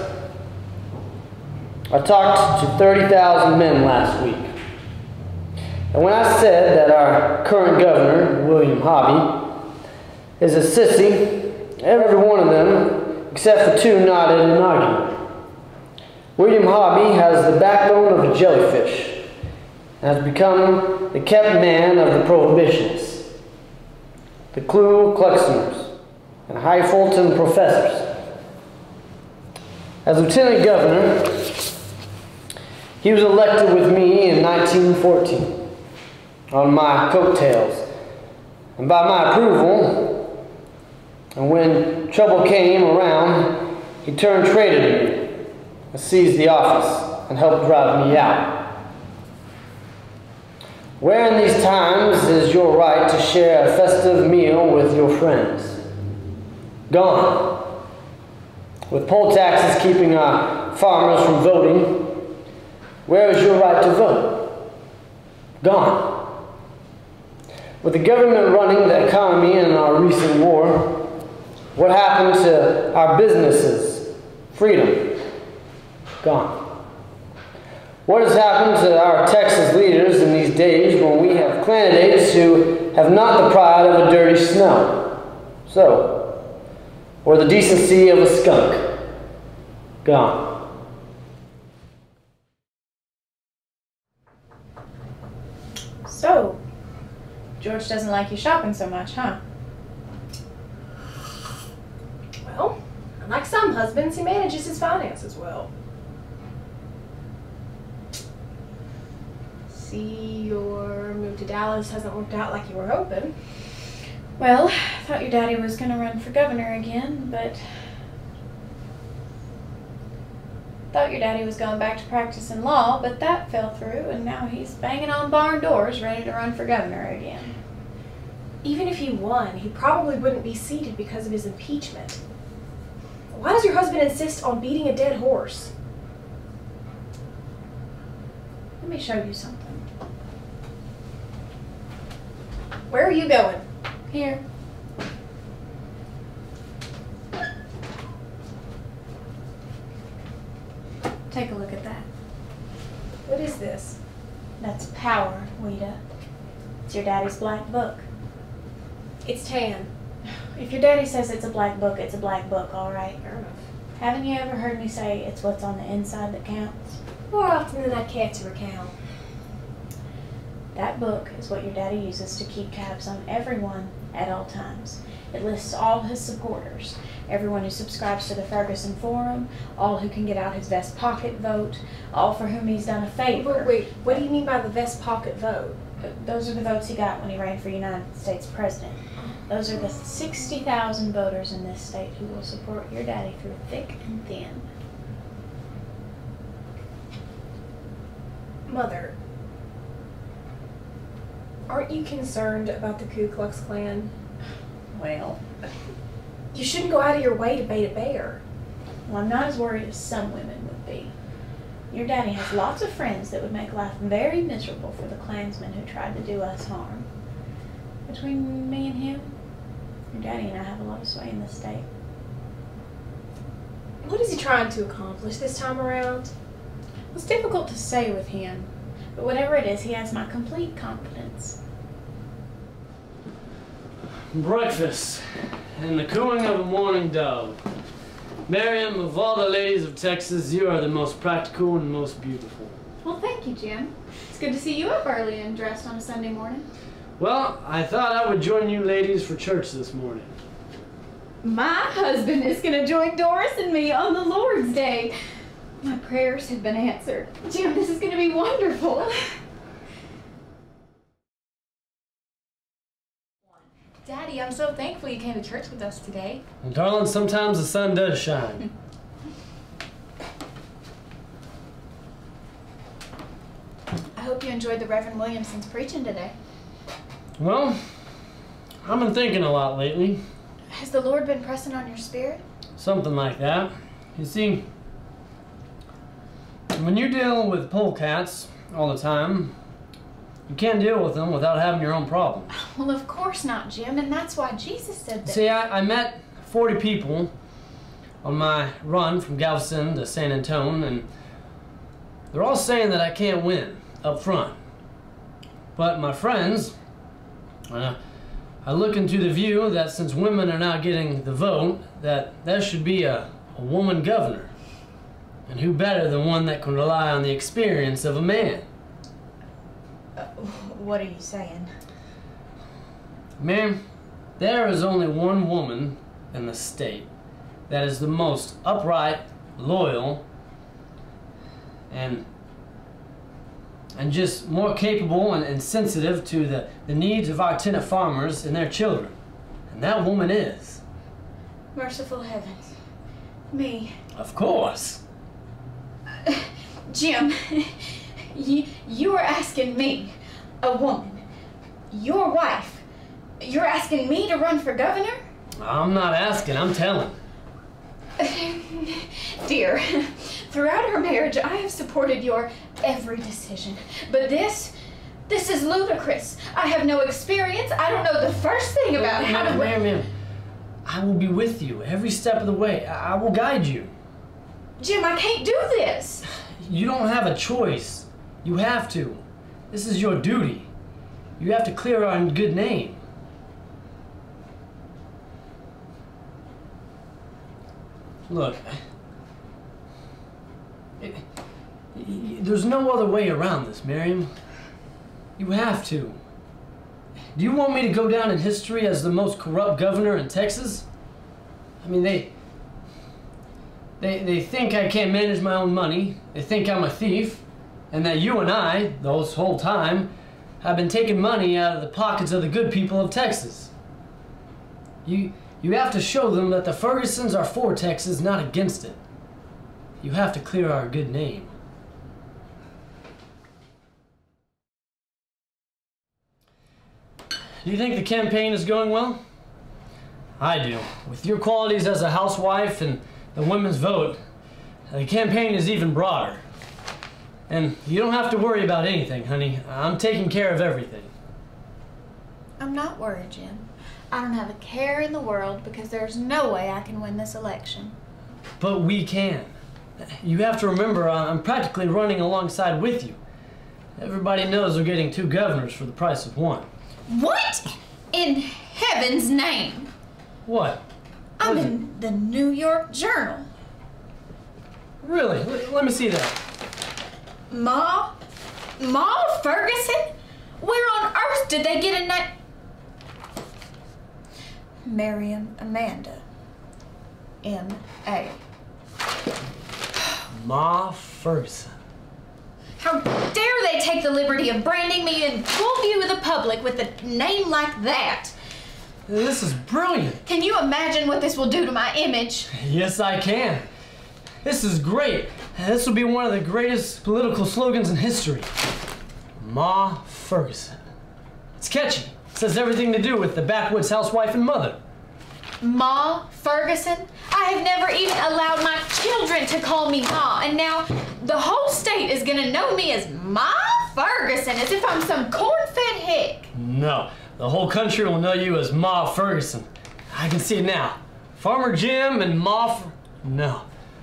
I talked to thirty thousand men last week. And when I said that our current governor, William Hobby, is a sissy, every one of them, except for two, nodded in argument. William Hobby has the backbone of a jellyfish and has become the kept man of the prohibitionists, the Ku Kluxers, and High Fulton professors. As lieutenant governor, he was elected with me in nineteen fourteen on my coattails, and by my approval. And when trouble came around, he turned traitor to me and seized the office and helped drive me out. Where in these times is your right to share a festive meal with your friends? Gone. With poll taxes keeping our farmers from voting, where is your right to vote? Gone. With the government running the economy in our recent war, what happened to our businesses? Freedom. Gone. What has happened to our Texas leaders in these days when we have candidates who have not the pride of a dirty snow? So, or the decency of a skunk? Gone. So, George doesn't like you shopping so much, huh? Well, unlike some husbands, he manages his finances well. See, your move to Dallas hasn't worked out like you were hoping. Well, I thought your daddy was going to run for governor again, but... Thought your daddy was going back to practicing law, but that fell through, and now he's banging on barn doors ready to run for governor again. Even if he won, he probably wouldn't be seated because of his impeachment. Why does your husband insist on beating a dead horse? Let me show you something. Where are you going? Here. Take a look at that. What is this? That's power, Ouida. It's your daddy's black book. It's tan. If your daddy says it's a black book, it's a black book, all right? Fair enough. Haven't you ever heard me say it's what's on the inside that counts? More often than I'd care to recount. That book is what your daddy uses to keep tabs on everyone at all times. It lists all his supporters, everyone who subscribes to the Ferguson Forum, all who can get out his vest pocket vote, all for whom he's done a favor. Wait, wait, what do you mean by the vest pocket vote? Those are the votes he got when he ran for United States President. Those are the sixty thousand voters in this state who will support your daddy through thick and thin. Mother, aren't you concerned about the Ku Klux Klan? Well, you shouldn't go out of your way to bait a bear. Well, I'm not as worried as some women would be. Your daddy has lots of friends that would make life very miserable for the Klansmen who tried to do us harm. Between me and him, your daddy and I have a lot of sway in this state. What is he trying to accomplish this time around? It's difficult to say with him, but whatever it is, he has my complete confidence. Breakfast and the cooing of a morning dove. Miriam, of all the ladies of Texas, you are the most practical and most beautiful. Well, thank you, Jim. It's good to see you up early and dressed on a Sunday morning. Well, I thought I would join you ladies for church this morning. My husband is going to join Doris and me on the Lord's Day. My prayers have been answered. Jim, this is going to be wonderful. Daddy, I'm so thankful you came to church with us today. Well, darling, sometimes the sun does shine. I hope you enjoyed the Reverend Williamson's preaching today. Well, I've been thinking a lot lately. Has the Lord been pressing on your spirit? Something like that. You see, when you deal with polecats all the time, you can't deal with them without having your own problems. Well, of course not, Jim, and that's why Jesus said that. See, I, I met forty people on my run from Galveston to San Antonio, and they're all saying that I can't win up front. But my friends, uh, I look into the view that since women are not getting the vote, that there should be a, a woman governor. And who better than one that can rely on the experience of a man? Uh, what are you saying? Ma'am, there is only one woman in the state that is the most upright, loyal, and and just more capable and, and sensitive to the, the needs of our tenant farmers and their children. And that woman is. Merciful heavens. Me. Of course. Uh, Jim, you, you are asking me, a woman, your wife, you're asking me to run for governor? I'm not asking, I'm telling. Dear, throughout our marriage, I have supported your every decision. But this, this is ludicrous. I have no experience. I don't know the first thing about how to... Ma'am, ma'am, I will be with you every step of the way. I, I will guide you. Jim, I can't do this. You don't have a choice. You have to. This is your duty. You have to clear our good name. Look, it, it, there's no other way around this, Miriam. You have to. Do you want me to go down in history as the most corrupt governor in Texas? I mean, they, they, they think I can't manage my own money. They think I'm a thief, and that you and I, this whole time, have been taking money out of the pockets of the good people of Texas. You. You have to show them that the Fergusons are for Texas, not against it. You have to clear our good name. Do you think the campaign is going well? I do. With your qualities as a housewife and the women's vote, the campaign is even broader. And you don't have to worry about anything, honey. I'm taking care of everything. I'm not worried, Jim. I don't have a care in the world because there's no way I can win this election. But we can. You have to remember, I'm practically running alongside with you. Everybody knows we're getting two governors for the price of one. What in heaven's name? What? I'm in the New York Journal. Really? L- let me see that. Ma? Ma Ferguson? Where on earth did they get a name? Miriam Amanda. M A Ma Ferguson. How dare they take the liberty of branding me in full view of the public with a name like that? This is brilliant. Can you imagine what this will do to my image? Yes, I can. This is great. This will be one of the greatest political slogans in history. Ma Ferguson. It's catchy. It says everything to do with the backwoods housewife and mother. Ma Ferguson? I have never even allowed my children to call me Ma, and now the whole state is gonna know me as Ma Ferguson, as if I'm some corn-fed hick. No, the whole country will know you as Ma Ferguson. I can see it now. Farmer Jim and Ma Fer- No,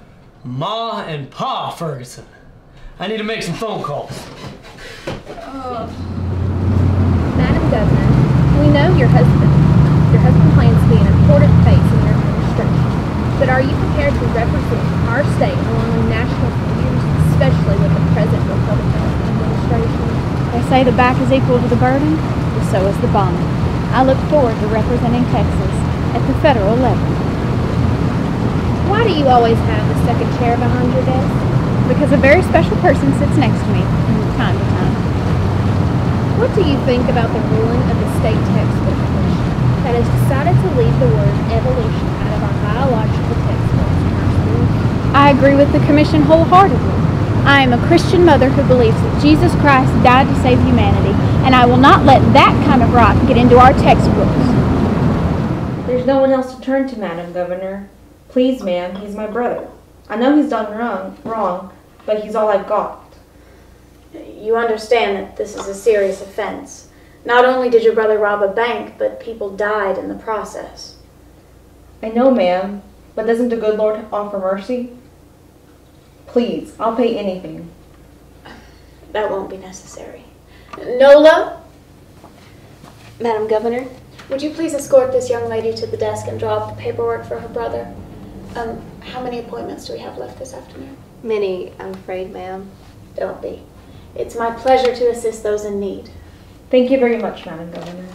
Ma and Pa Ferguson. I need to make some phone calls. Uh. Madam Governor, we know your husband. Your husband plans to be an important face in your administration. But are you prepared to represent our state along with national figures, especially with the present Republican administration? They say the back is equal to the burden, but so is the bonnet. I look forward to representing Texas at the federal level. Why do you always have the second chair behind your desk? Because a very special person sits next to me from time to time. What do you think about the ruling of the state textbook commission that has decided to leave the word evolution out of our biological textbooks in our schools? I agree with the commission wholeheartedly. I am a Christian mother who believes that Jesus Christ died to save humanity, and I will not let that kind of rot get into our textbooks. There's no one else to turn to, Madam Governor. Please, ma'am, he's my brother. I know he's done wrong, wrong, but he's all I've got. You understand that this is a serious offense. Not only did your brother rob a bank, but people died in the process. I know, ma'am, but doesn't the good Lord offer mercy? Please, I'll pay anything. That won't be necessary. Nola? Madam Governor, would you please escort this young lady to the desk and draw up the paperwork for her brother? Um, how many appointments do we have left this afternoon? Many, I'm afraid, ma'am. Don't be. It's my pleasure to assist those in need. Thank you very much, Madam Governor.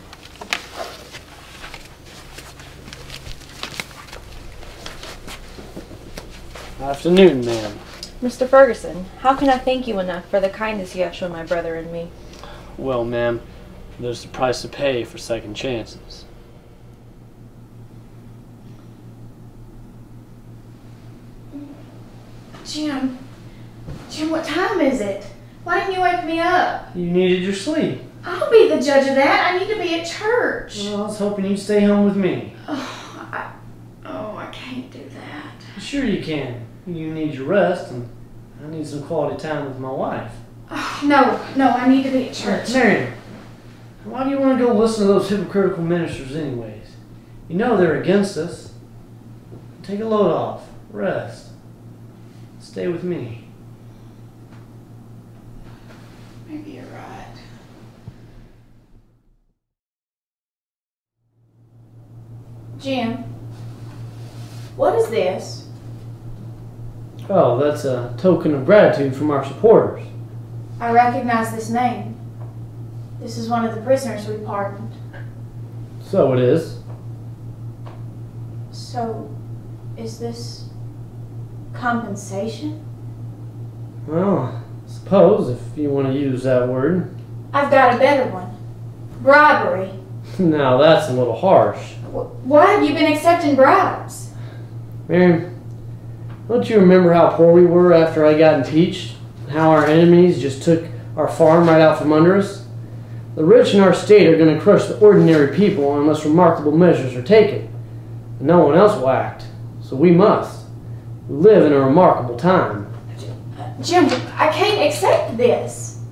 Afternoon, ma'am. Mister Ferguson, how can I thank you enough for the kindness you have shown my brother and me? Well, ma'am, there's the price to pay for second chances. Jim, Jim, what time is it? Why didn't you wake me up? You needed your sleep. I'll be the judge of that. I need to be at church. Well, I was hoping you'd stay home with me. Oh, I, oh, I can't do that. Sure you can. You need your rest, and I need some quality time with my wife. Oh, no, no, I need to be at church. Marion, why do you want to go listen to those hypocritical ministers anyways? You know they're against us. Take a load off. Rest. Stay with me. Maybe you're right. Jim, what is this? Oh, that's a token of gratitude from our supporters. I recognize this name. This is one of the prisoners we pardoned. So it is. So, is this compensation? Well, I suppose, if you want to use that word. I've got a better one. Bribery. Now that's a little harsh. Why have you been accepting bribes? Mary, don't you remember how poor we were after I got impeached? How our enemies just took our farm right out from under us? The rich in our state are going to crush the ordinary people unless remarkable measures are taken. And no one else will act, so we must. We live in a remarkable time. Jim, I can't accept this.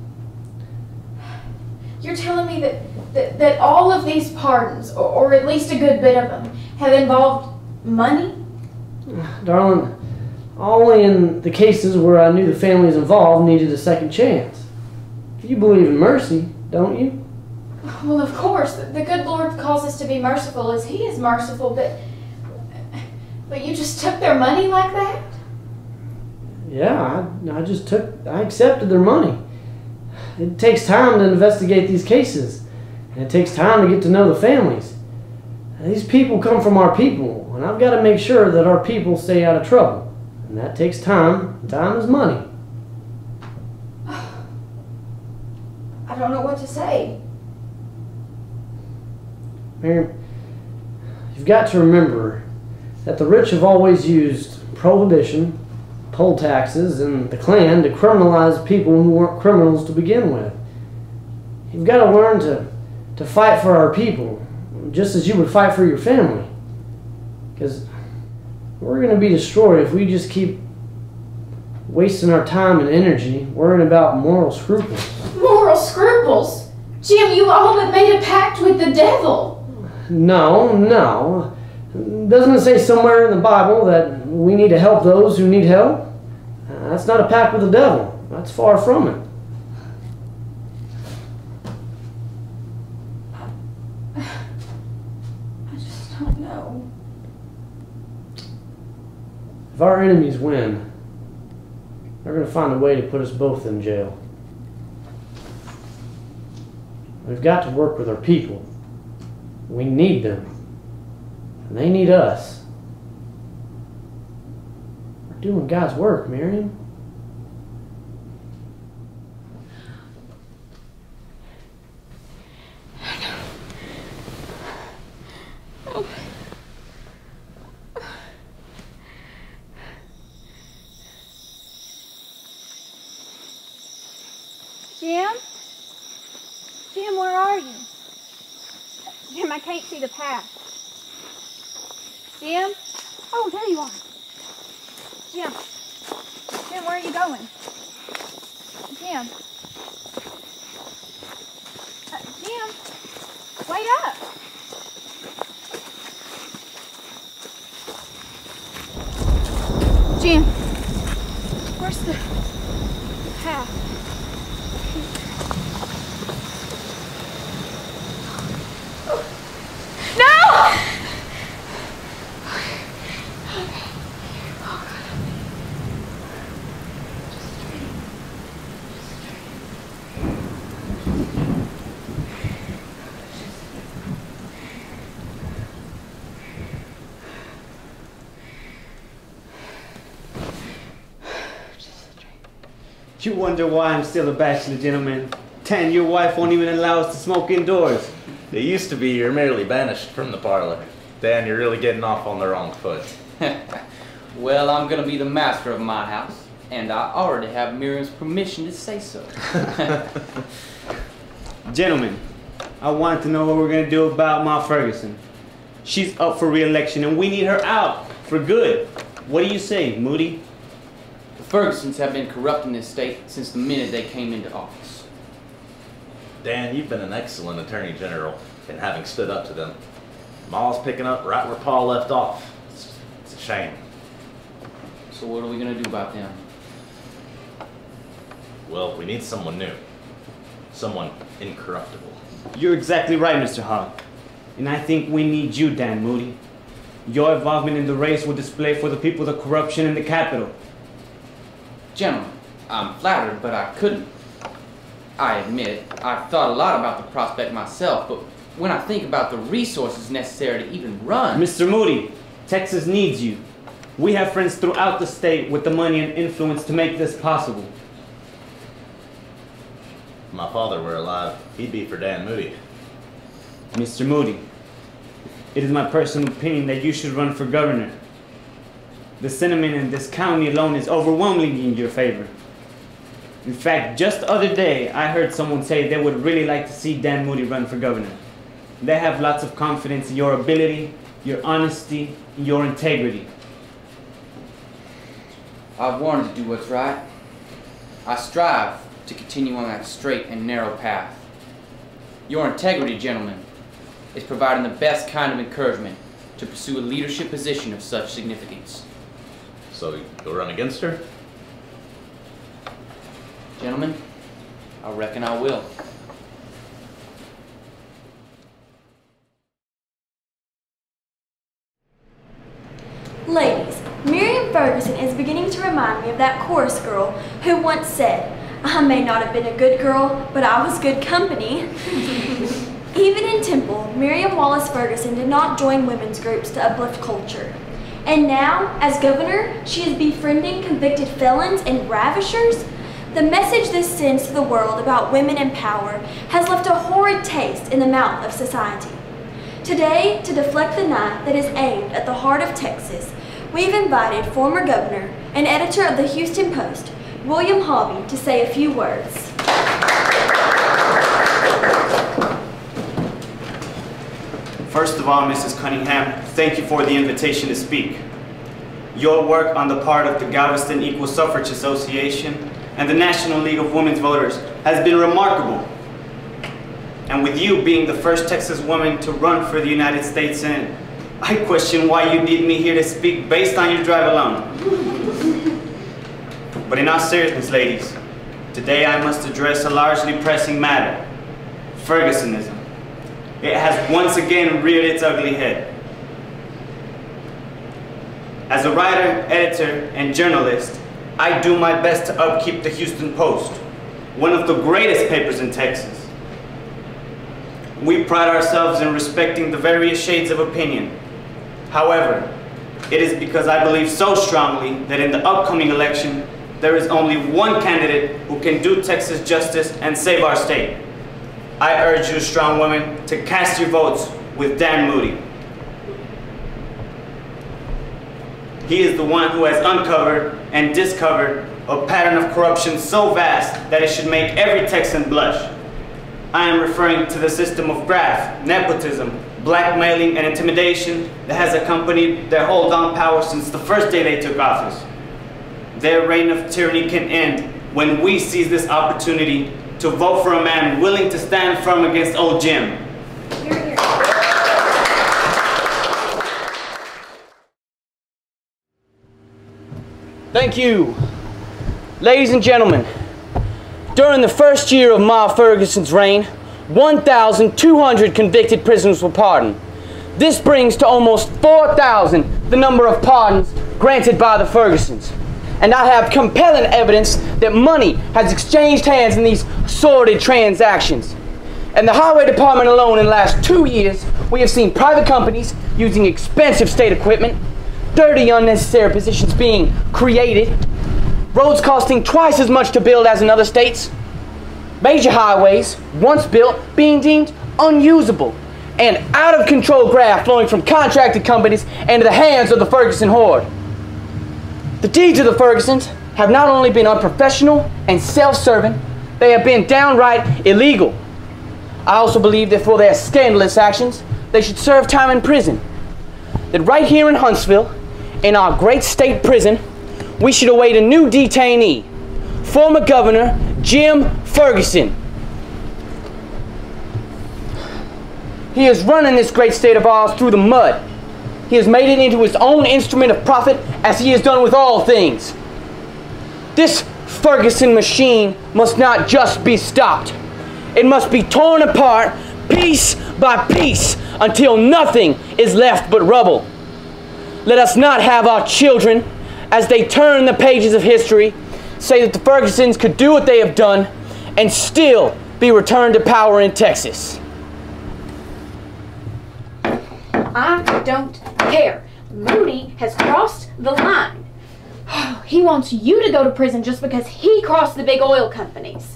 You're telling me that, that, that all of these pardons, or, or at least a good bit of them, have involved money? Darling, only in the cases where I knew the families involved needed a second chance. You believe in mercy, don't you? Well, of course. The good Lord calls us to be merciful as He is merciful, but, but you just took their money like that? Yeah, I, I just took, I accepted their money. It takes time to investigate these cases, and it takes time to get to know the families. These people come from our people, and I've got to make sure that our people stay out of trouble. And that takes time, and time is money. I don't know what to say. Mary, you've got to remember that the rich have always used prohibition, poll taxes, and the Klan to criminalize people who weren't criminals to begin with. You've got to learn to, to fight for our people, just as you would fight for your family. Because we're going to be destroyed if we just keep wasting our time and energy worrying about moral scruples. Moral scruples? Jim, you all but made a pact with the devil. No, no. Doesn't it say somewhere in the Bible that we need to help those who need help? Uh, that's not a pact with the devil. That's far from it. I just don't know. If our enemies win, they're going to find a way to put us both in jail. We've got to work with our people. We need them. And they need us. We're doing God's work, Miriam. Jim? Jim, where are you? Jim, I can't see the path. Jim? Oh, there you are. Jim. Jim, where are you going? Jim. Uh, Jim, wait up. Jim, where's the path? No! You wonder why I'm still a bachelor, gentlemen. Dan, your wife won't even allow us to smoke indoors. It used to be you're merely banished from the parlor. Dan, you're really getting off on the wrong foot. Well, I'm gonna be the master of my house, and I already have Miriam's permission to say so. Gentlemen, I wanted to know what we're gonna do about Ma Ferguson. She's up for re-election and we need her out for good. What do you say, Moody? The Fergusons have been corrupting this state since the minute they came into office. Dan, you've been an excellent attorney general in having stood up to them. Ma's picking up right where Paul left off. It's, it's a shame. So what are we gonna do about them? Well, we need someone new. Someone incorruptible. You're exactly right, Mister Hogg. And I think we need you, Dan Moody. Your involvement in the race will display for the people the corruption in the capital. Gentlemen, I'm flattered, but I couldn't. I admit, I've thought a lot about the prospect myself, but when I think about the resources necessary to even run... Mister Moody, Texas needs you. We have friends throughout the state with the money and influence to make this possible. If my father were alive, he'd be for Dan Moody. Mister Moody, it is my personal opinion that you should run for governor. The sentiment in this county alone is overwhelmingly in your favor. In fact, just the other day, I heard someone say they would really like to see Dan Moody run for governor. They have lots of confidence in your ability, your honesty, and your integrity. I've wanted to do what's right. I strive to continue on that straight and narrow path. Your integrity, gentlemen, is providing the best kind of encouragement to pursue a leadership position of such significance. So you'll run against her? Gentlemen, I reckon I will. Ladies, Miriam Ferguson is beginning to remind me of that chorus girl who once said, "I may not have been a good girl, but I was good company." Even in Temple, Miriam Wallace Ferguson did not join women's groups to uplift culture. And now, as governor, she is befriending convicted felons and ravishers. The message this sends to the world about women in power has left a horrid taste in the mouth of society. Today, to deflect the knife that is aimed at the heart of Texas, we've invited former governor and editor of the Houston Post, William Hobby, to say a few words. First of all, Missus Cunningham, thank you for the invitation to speak. Your work on the part of the Galveston Equal Suffrage Association and the National League of Women's Voters has been remarkable. And with you being the first Texas woman to run for the United States Senate, I question why you need me here to speak based on your drive alone. But in all seriousness, ladies, today I must address a largely pressing matter: Fergusonism. It has once again reared its ugly head. As a writer, editor, and journalist, I do my best to upkeep the Houston Post, one of the greatest papers in Texas. We pride ourselves in respecting the various shades of opinion. However, it is because I believe so strongly that in the upcoming election, there is only one candidate who can do Texas justice and save our state. I urge you, strong women, to cast your votes with Dan Moody. He is the one who has uncovered and discovered a pattern of corruption so vast that it should make every Texan blush. I am referring to the system of graft, nepotism, blackmailing, and intimidation that has accompanied their hold on power since the first day they took office. Their reign of tyranny can end when we seize this opportunity to vote for a man willing to stand firm against old Jim. Thank you. Ladies and gentlemen, during the first year of Ma Ferguson's reign, one thousand two hundred convicted prisoners were pardoned. This brings to almost four thousand the number of pardons granted by the Fergusons. And I have compelling evidence that money has exchanged hands in these sordid transactions. In the highway department alone in the last two years, we have seen private companies using expensive state equipment, dirty, unnecessary positions being created, roads costing twice as much to build as in other states, major highways, once built, being deemed unusable, and out-of-control graft flowing from contracted companies into the hands of the Ferguson horde. The deeds of the Fergusons have not only been unprofessional and self-serving, they have been downright illegal. I also believe that for their scandalous actions, they should serve time in prison. That right here in Huntsville, in our great state prison, we should await a new detainee, former Governor Jim Ferguson. He is running this great state of ours through the mud. He has made it into his own instrument of profit, as he has done with all things. This Ferguson machine must not just be stopped. It must be torn apart piece by piece until nothing is left but rubble. Let us not have our children, as they turn the pages of history, say that the Fergusons could do what they have done and still be returned to power in Texas. I don't care. Moody has crossed the line. He wants you to go to prison just because he crossed the big oil companies.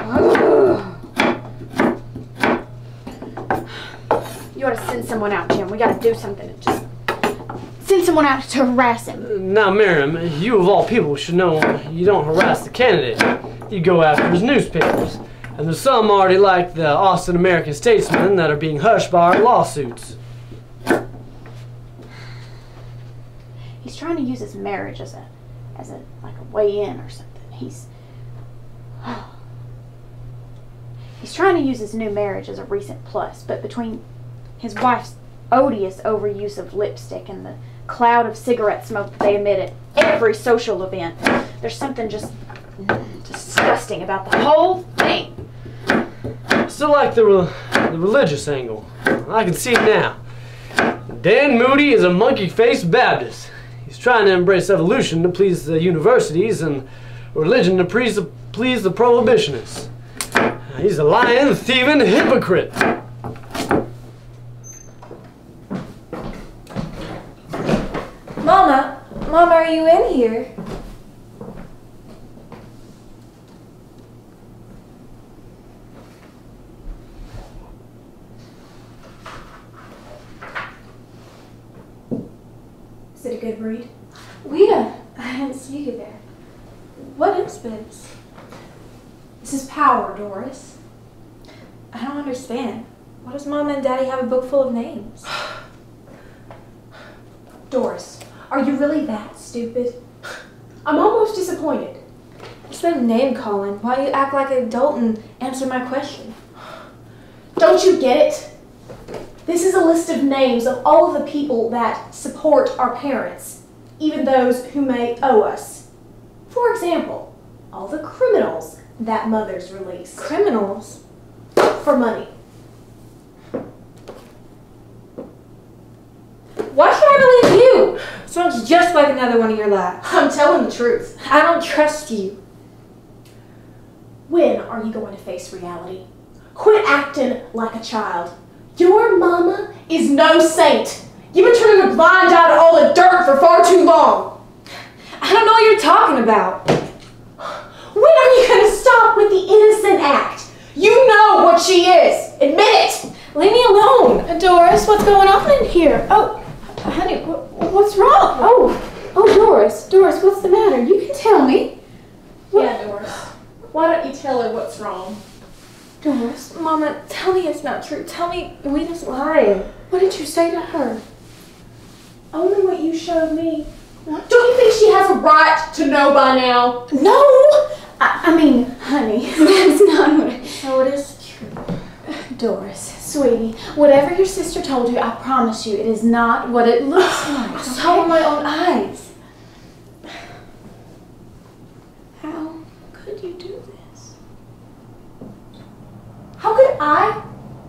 You ought to send someone out, Jim. We got to do something. Just send someone out to harass him. Now, Miriam, you of all people should know you don't harass the candidate. You go after his newspapers. And there's some already like the Austin American Statesman that are being hushed by our lawsuits. He's trying to use his marriage as a, as a, like a way in or something. He's, he's trying to use his new marriage as a recent plus, but between his wife's odious overuse of lipstick and the cloud of cigarette smoke that they emit at every social event, there's something just disgusting about the whole thing. Still like the, re the religious angle. I can see it now. Dan Moody is a monkey-faced Baptist. He's trying to embrace evolution to please the universities and religion to please the, please the prohibitionists. He's a lying, thieving hypocrite. Mama, Mama, are you in here? Is it a good breed? Rita, I didn't see you there. What is this? This is power, Doris. I don't understand. Why does Mama and Daddy have a book full of names? Doris, are you really that stupid? I'm almost disappointed. It's been name calling. Why do you act like an adult and answer my question? Don't you get it? This is a list of names of all of the people that support our parents, even those who may owe us. For example, all the criminals that mothers release. Criminals? For money. Why should I believe you? Sounds just like another one of your lies. I'm telling the truth. I don't trust you. When are you going to face reality? Quit acting like a child. Your mama is no saint. You've been turning a blind eye to all the dirt for far too long. I don't know what you're talking about. When are you going to stop with the innocent act? You know what she is. Admit it. Leave me alone. Doris, what's going on in here? Oh, honey, what's wrong? Oh, oh, Doris, Doris, what's the matter? You can tell me. What? Yeah, Doris. Why don't you tell her what's wrong? Doris, Mama, tell me it's not true. Tell me we just lied. What did you say to her? Only what you showed me. What? Don't you think she has a right to know by now? No! I, I mean, honey, that's not what I... So it is true. Doris, sweetie, whatever your sister told you, I promise you, it is not what it looks like. I saw with my own eyes. How could you do this? How could I?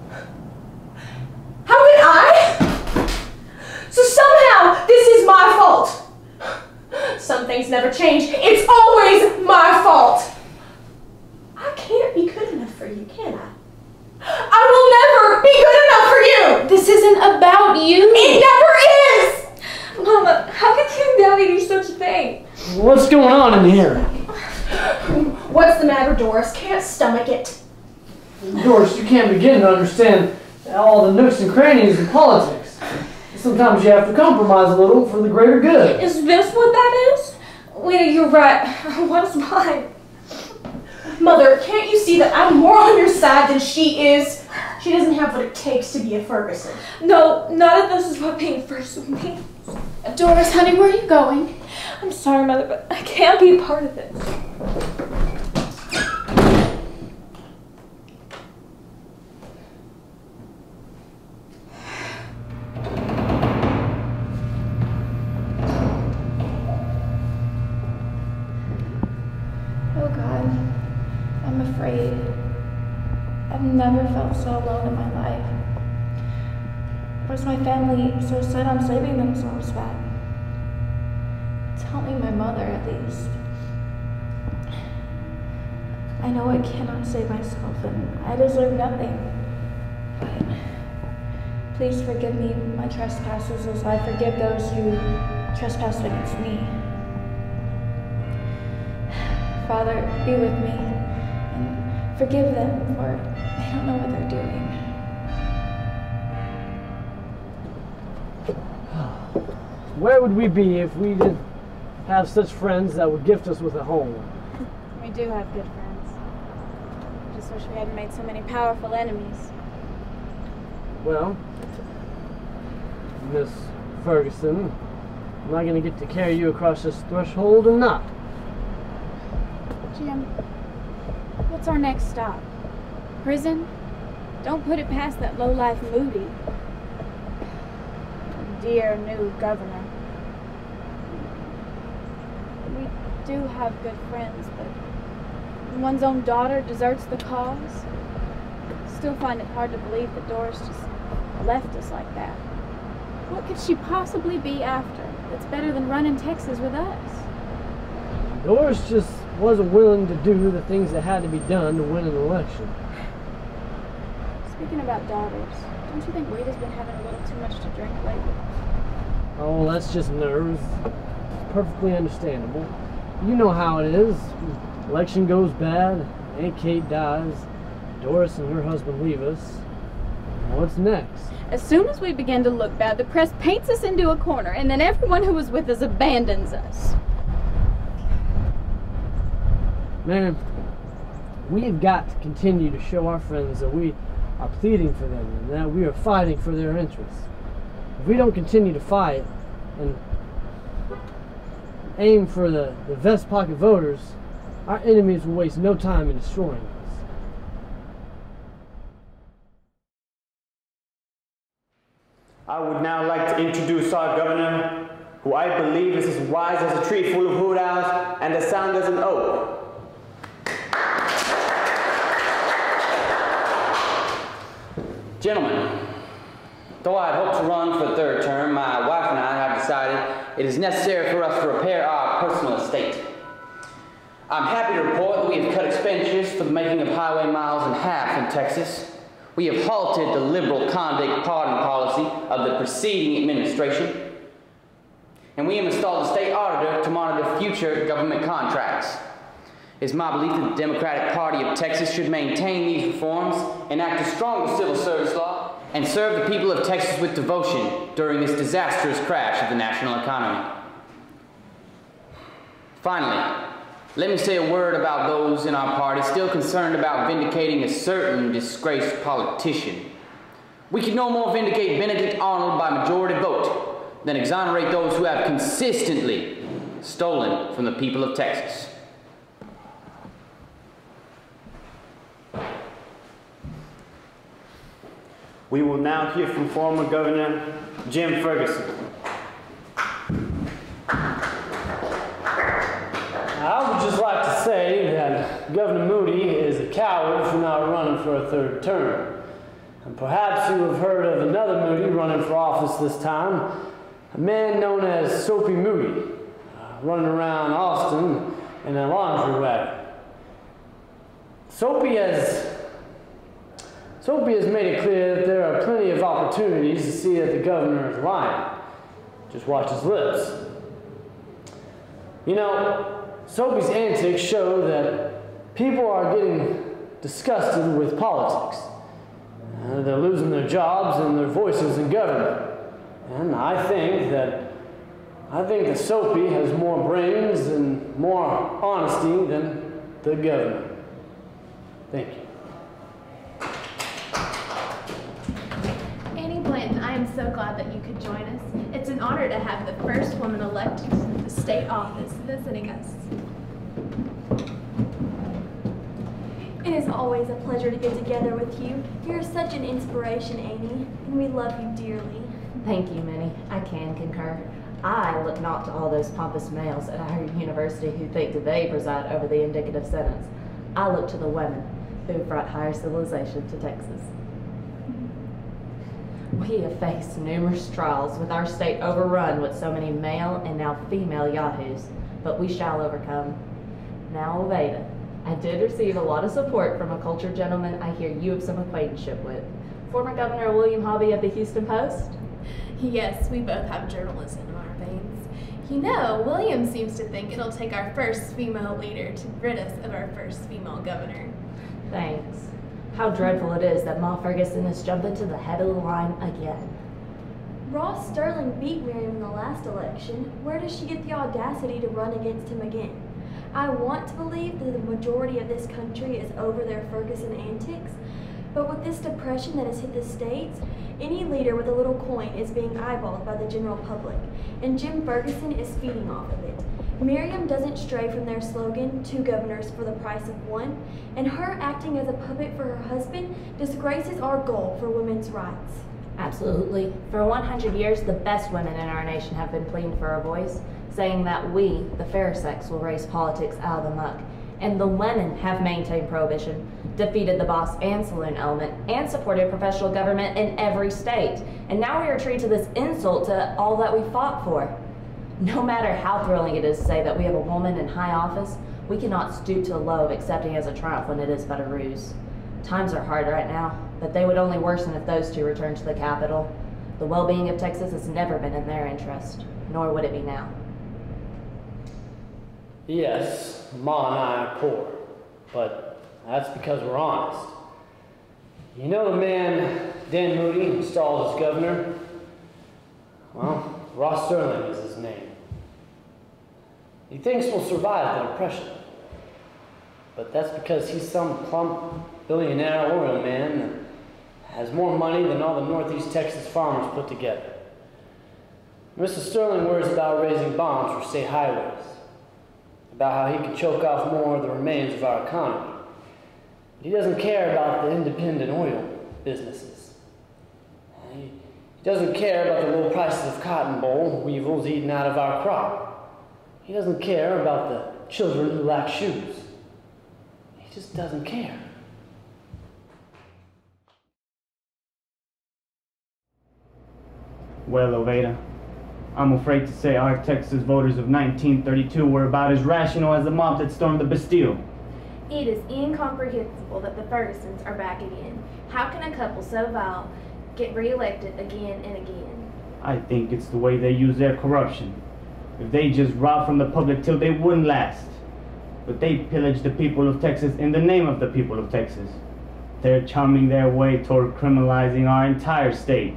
How could I? So somehow this is my fault. Some things never change. It's always my fault. I can't be good enough for you, can I? I will never be good enough for you. This isn't about you. It never is. Mama, how could you dare me do such a thing? What's going on in here? What's the matter, Doris? Can't stomach it. Doris, you can't begin to understand all the nooks and crannies of politics. Sometimes you have to compromise a little for the greater good. Is this what that is? Wait, you're right. What's mine? Mother, can't you see that I'm more on your side than she is? She doesn't have what it takes to be a Ferguson. No, none of this is what being Ferguson means. Doris, honey, where are you going? I'm sorry, Mother, but I can't be part of this. I've never felt so alone in my life. Where's my family so set on saving themselves back? Tell me my mother, at least. I know I cannot save myself, and I deserve nothing. But please forgive me my trespasses as I forgive those who trespassed against me. Father, be with me, and forgive them, for they don't know what they're doing. Where would we be if we didn't have such friends that would gift us with a home? We do have good friends. I just wish we hadn't made so many powerful enemies. Well, Miss Ferguson, am I going to get to carry you across this threshold or not? Jim, what's our next stop? Prison? Don't put it past that lowlife Moody. Dear new governor. We do have good friends, but when one's own daughter deserts the cause, I still find it hard to believe that Doris just left us like that. What could she possibly be after that's better than running Texas with us? Doris just wasn't willing to do the things that had to be done to win an election. Speaking about daughters, don't you think Rita's been having a little too much to drink lately? Oh, that's just nerves. It's perfectly understandable. You know how it is. Election goes bad, Aunt Kate dies, Doris and her husband leave us. What's next? As soon as we begin to look bad, the press paints us into a corner, and then everyone who was with us abandons us. Man, we have got to continue to show our friends that we are pleading for them and that we are fighting for their interests. If we don't continue to fight and aim for the, the vest pocket voters, our enemies will waste no time in destroying us. I would now like to introduce our governor, who I believe is as wise as a tree full of hoot owls and as sound as an oak. Gentlemen, though I had hoped to run for a third term, my wife and I have decided it is necessary for us to repair our personal estate. I'm happy to report that we have cut expenditures for the making of highway miles in half in Texas. We have halted the liberal convict pardon policy of the preceding administration. And we have installed a state auditor to monitor future government contracts. It is my belief that the Democratic Party of Texas should maintain these reforms, enact a stronger civil service law, and serve the people of Texas with devotion during this disastrous crash of the national economy. Finally, let me say a word about those in our party still concerned about vindicating a certain disgraced politician. We can no more vindicate Benedict Arnold by majority vote than exonerate those who have consistently stolen from the people of Texas. We will now hear from former Governor Jim Ferguson. I would just like to say that Governor Moody is a coward for not running for a third term. And perhaps you have heard of another Moody running for office this time, a man known as Soapy Moody, uh, running around Austin in a laundry wagon. Soapy has Soapy has made it clear that there are plenty of opportunities to see that the governor is lying. Just watch his lips. You know, Soapy's antics show that people are getting disgusted with politics. Uh, they're losing their jobs and their voices in government. And I think that I think that Soapy has more brains and more honesty than the governor. Thank you. I am so glad that you could join us. It's an honor to have the first woman elected to the state office visiting us. It is always a pleasure to get together with you. You're such an inspiration, Amy, and we love you dearly. Thank you, Minnie. I can concur. I look not to all those pompous males at our university who think that they preside over the indicative sentence. I look to the women who brought higher civilization to Texas. We have faced numerous trials with our state overrun with so many male and now female yahoos, but we shall overcome. Now, Oveda, I did receive a lot of support from a cultured gentleman I hear you have some acquaintanceship with. Former Governor William Hobby of the Houston Post? Yes, we both have journalism in our veins. You know, William seems to think it'll take our first female leader to rid us of our first female governor. Thanks. How dreadful it is that Ma Ferguson is jumping to the head of the line again. Ross Sterling beat Miriam in the last election. Where does she get the audacity to run against him again? I want to believe that the majority of this country is over their Ferguson antics, but with this depression that has hit the states, any leader with a little coin is being eyeballed by the general public, and Jim Ferguson is feeding off of it. Miriam doesn't stray from their slogan, two governors for the price of one, and her acting as a puppet for her husband disgraces our goal for women's rights. Absolutely. For one hundred years, the best women in our nation have been pleading for a voice, saying that we, the fair sex, will raise politics out of the muck. And the women have maintained prohibition, defeated the boss and saloon element, and supported professional government in every state. And now we are treated to this insult to all that we fought for. No matter how thrilling it is to say that we have a woman in high office, we cannot stoop to the low of accepting as a triumph when it is but a ruse. Times are hard right now, but they would only worsen if those two returned to the capital. The well-being of Texas has never been in their interest, nor would it be now. Yes, Ma and I are poor, but that's because we're honest. You know the man Dan Moody installed as governor? Well, Ross Sterling is his name. He thinks we'll survive the depression, but that's because he's some plump billionaire oil man that has more money than all the Northeast Texas farmers put together. Mister Sterling worries about raising bonds for state highways, about how he can choke off more of the remains of our economy. But he doesn't care about the independent oil businesses. He, He doesn't care about the low prices of cotton boll weevils eaten out of our crop. He doesn't care about the children who lack shoes. He just doesn't care. Well, Oveda, I'm afraid to say our Texas voters of nineteen thirty-two were about as rational as the mob that stormed the Bastille. It is incomprehensible that the Fergusons are back again. How can a couple so vile get re-elected again and again? I think it's the way they use their corruption. If they just robbed from the public till they wouldn't last. But they pillaged the people of Texas in the name of the people of Texas. They're charming their way toward criminalizing our entire state.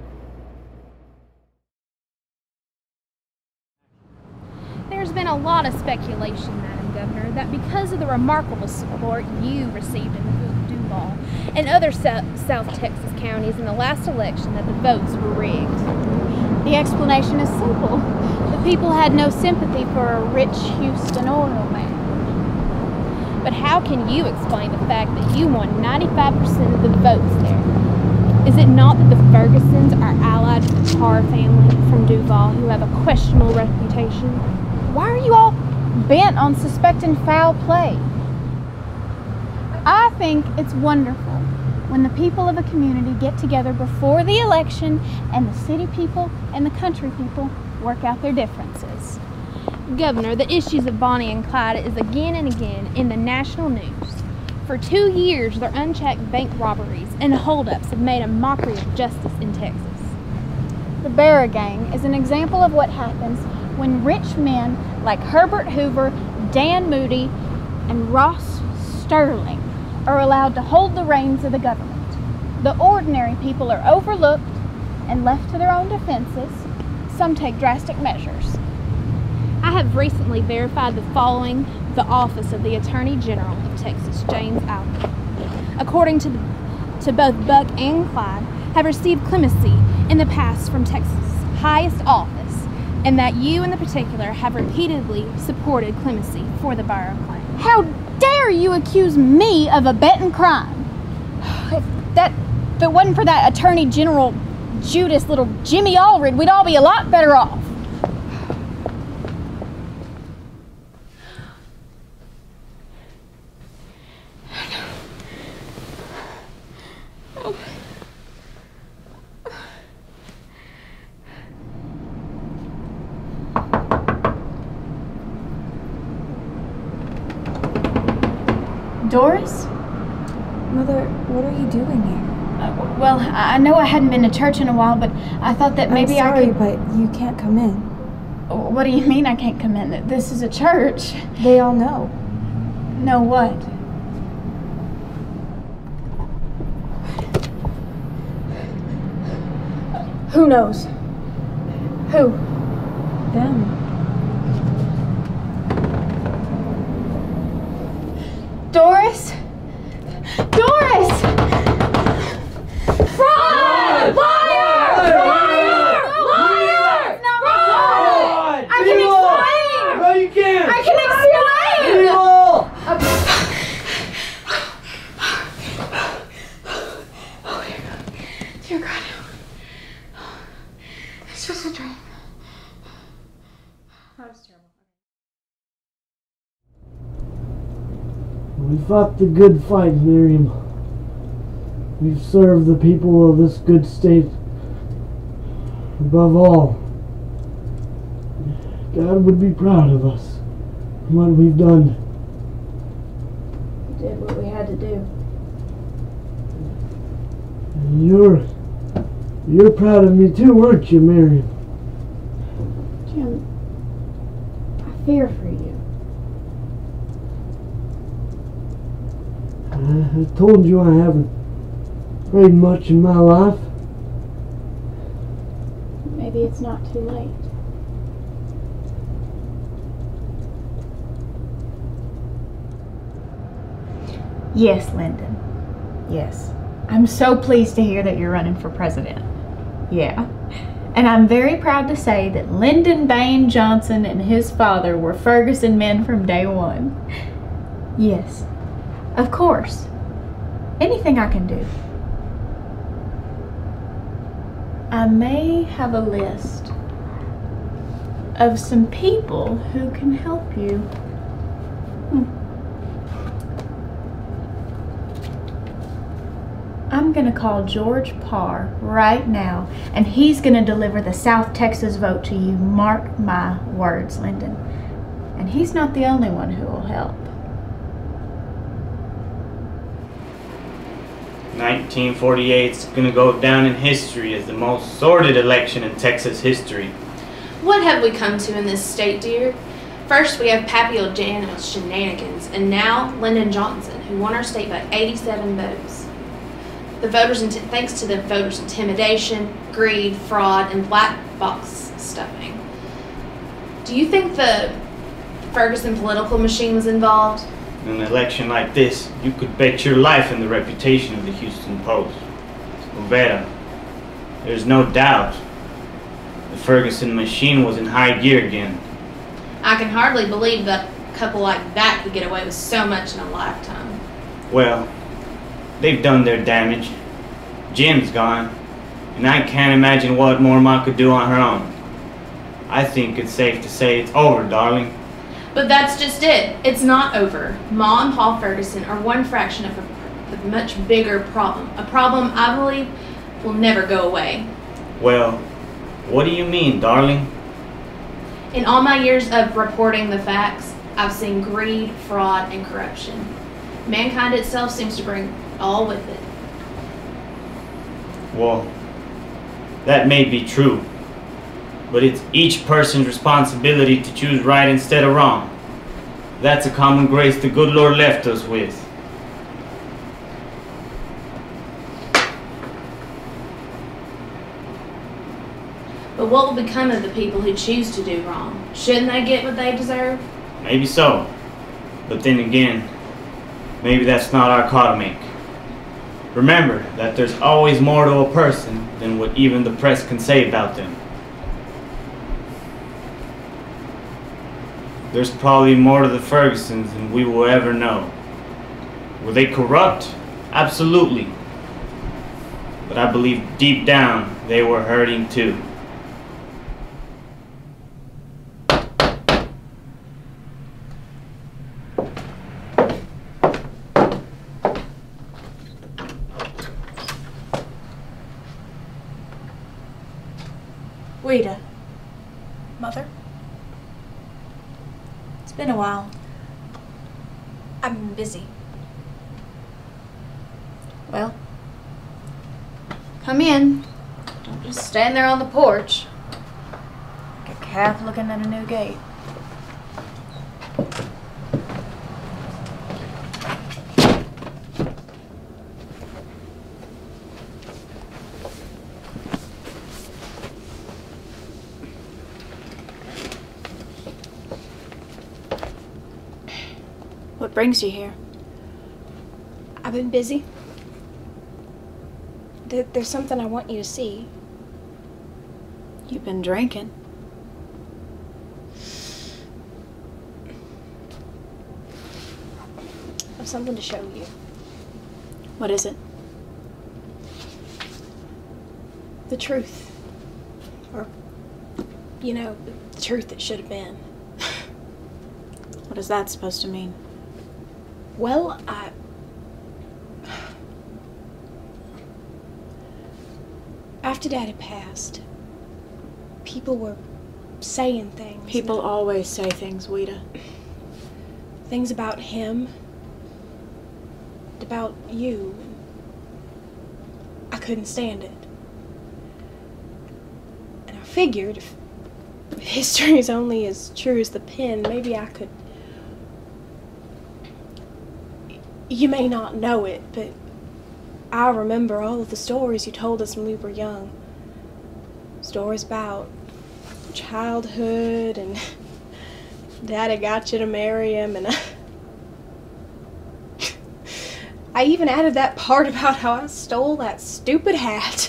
There's been a lot of speculation, Madam Governor, that because of the remarkable support you received in Duval and other South Texas counties in the last election, that the votes were rigged. The explanation is simple. The people had no sympathy for a rich Houston oil man. But how can you explain the fact that you won ninety-five percent of the votes there? Is it not that the Fergusons are allied to the Carr family from Duval who have a questionable reputation? Why are you all bent on suspecting foul play? I think it's wonderful when the people of a community get together before the election and the city people and the country people work out their differences. Governor, the issues of Bonnie and Clyde is again and again in the national news. For two years, their unchecked bank robberies and holdups have made a mockery of justice in Texas. The Barra Gang is an example of what happens when rich men like Herbert Hoover, Dan Moody, and Ross Sterling are allowed to hold the reins of the government. The ordinary people are overlooked and left to their own defenses. Some take drastic measures. I have recently verified the following the Office of the Attorney General of Texas, James Allen. According to, the, to both Buck and Clyde, have received clemency in the past from Texas' highest office, and that you in the particular have repeatedly supported clemency for the Barra claim. How dare you accuse me of abetting crime? If that if it wasn't for that Attorney General Judas little Jimmy Allred, we'd all be a lot better off. Doris? Mother, what are you doing here? Uh, well, I know I hadn't been to church in a while, but I thought that maybe I'm sorry, I could... but you can't come in. What do you mean I can't come in? This is a church. They all know. Know what? Who knows? Who? Them. Doris? Doris! Fraud! Liar! Liar! Liar! Not fraud! I can explain! No, you can't! I can explain! Evil! Oh, dear God. Dear God. It's just a dream. That was terrible. We fought the good fight, Miriam. We've served the people of this good state above all. God would be proud of us for what we've done. We did what we had to do. And you're you're proud of me too, weren't you, Miriam? Jim, I fear for you. I told you I haven't prayed much in my life. Maybe it's not too late. Yes, Lyndon. Yes. I'm so pleased to hear that you're running for president. Yeah. And I'm very proud to say that Lyndon Bain Johnson and his father were Ferguson men from day one. Yes. Of course. Anything I can do. I may have a list of some people who can help you. Hmm. I'm gonna call George Parr right now, and he's gonna deliver the South Texas vote to you. Mark my words, Lyndon. And he's not the only one who will help. nineteen forty-eight is going to go down in history as the most sordid election in Texas history. What have we come to in this state, dear? First, we have Pappy O'Daniel's shenanigans, and now Lyndon Johnson, who won our state by eighty-seven votes. The voters, thanks to the voters' intimidation, greed, fraud, and black box stuffing. Do you think the Ferguson political machine was involved? In an election like this, you could bet your life on the reputation of the Houston Post. Vera, there's no doubt the Ferguson machine was in high gear again. I can hardly believe that a couple like that could get away with so much in a lifetime. Well, they've done their damage. Jim's gone, and I can't imagine what more Ma could do on her own. I think it's safe to say it's over, darling. But that's just it. It's not over. Ma and Paul Ferguson are one fraction of a, a much bigger problem. A problem I believe will never go away. Well, what do you mean, darling? In all my years of reporting the facts, I've seen greed, fraud, and corruption. Mankind itself seems to bring all with it. Well, that may be true. But it's each person's responsibility to choose right instead of wrong. That's a common grace the good Lord left us with. But what will become of the people who choose to do wrong? Shouldn't they get what they deserve? Maybe so. But then again, maybe that's not our call to make. Remember that there's always more to a person than what even the press can say about them. There's probably more to the Fergusons than we will ever know. Were they corrupt? Absolutely. But I believe deep down they were hurting too. Rita. Mother? It's been a while. I've been busy. Well, come in. Don't just stand there on the porch like a calf looking at a new gate. What brings you here? I've been busy. There, there's something I want you to see. You've been drinking. I have something to show you. What is it? The truth. Or, you know, the truth that should have been. What is that supposed to mean? Well, I... After Dad had passed, people were saying things. People always say things, Weta. Things about him. About you. I couldn't stand it. And I figured if history is only as true as the pen, maybe I could... You may not know it, but I remember all of the stories you told us when we were young. Stories about childhood and Daddy got you to marry him, and I, I even added that part about how I stole that stupid hat.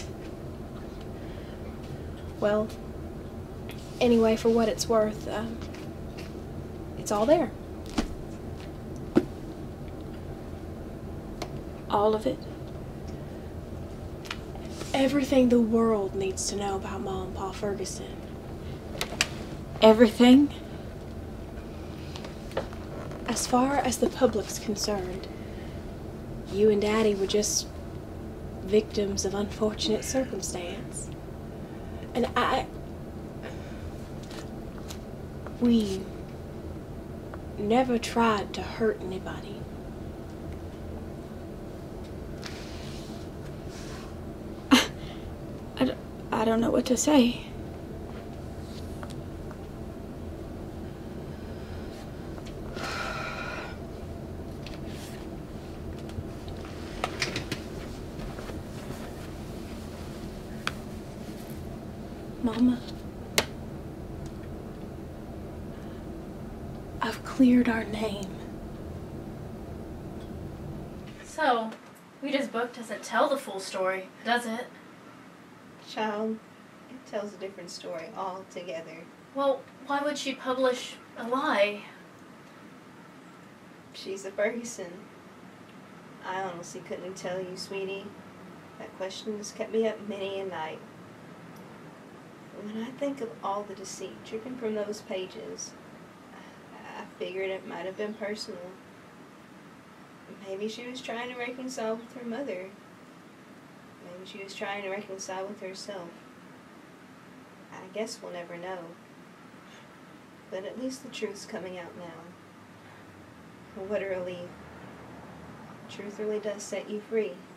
Well, anyway, for what it's worth, uh, it's all there. All of it? everything the world needs to know about Ma and Pa Ferguson. Everything? As far as the public's concerned, you and Daddy were just victims of unfortunate circumstance. And I... We never tried to hurt anybody. I, d- I don't know what to say. Mama, I've cleared our name. So, we just book doesn't tell the full story, does it? Child, it tells a different story altogether. Well, why would she publish a lie? She's a Ferguson. I honestly couldn't tell you, sweetie. That question has kept me up many a night. When I think of all the deceit dripping from those pages, I figured it might have been personal. Maybe she was trying to reconcile with her mother. Maybe she was trying to reconcile with herself. I guess we'll never know. But at least the truth's coming out now. What a relief. Truth really does set you free.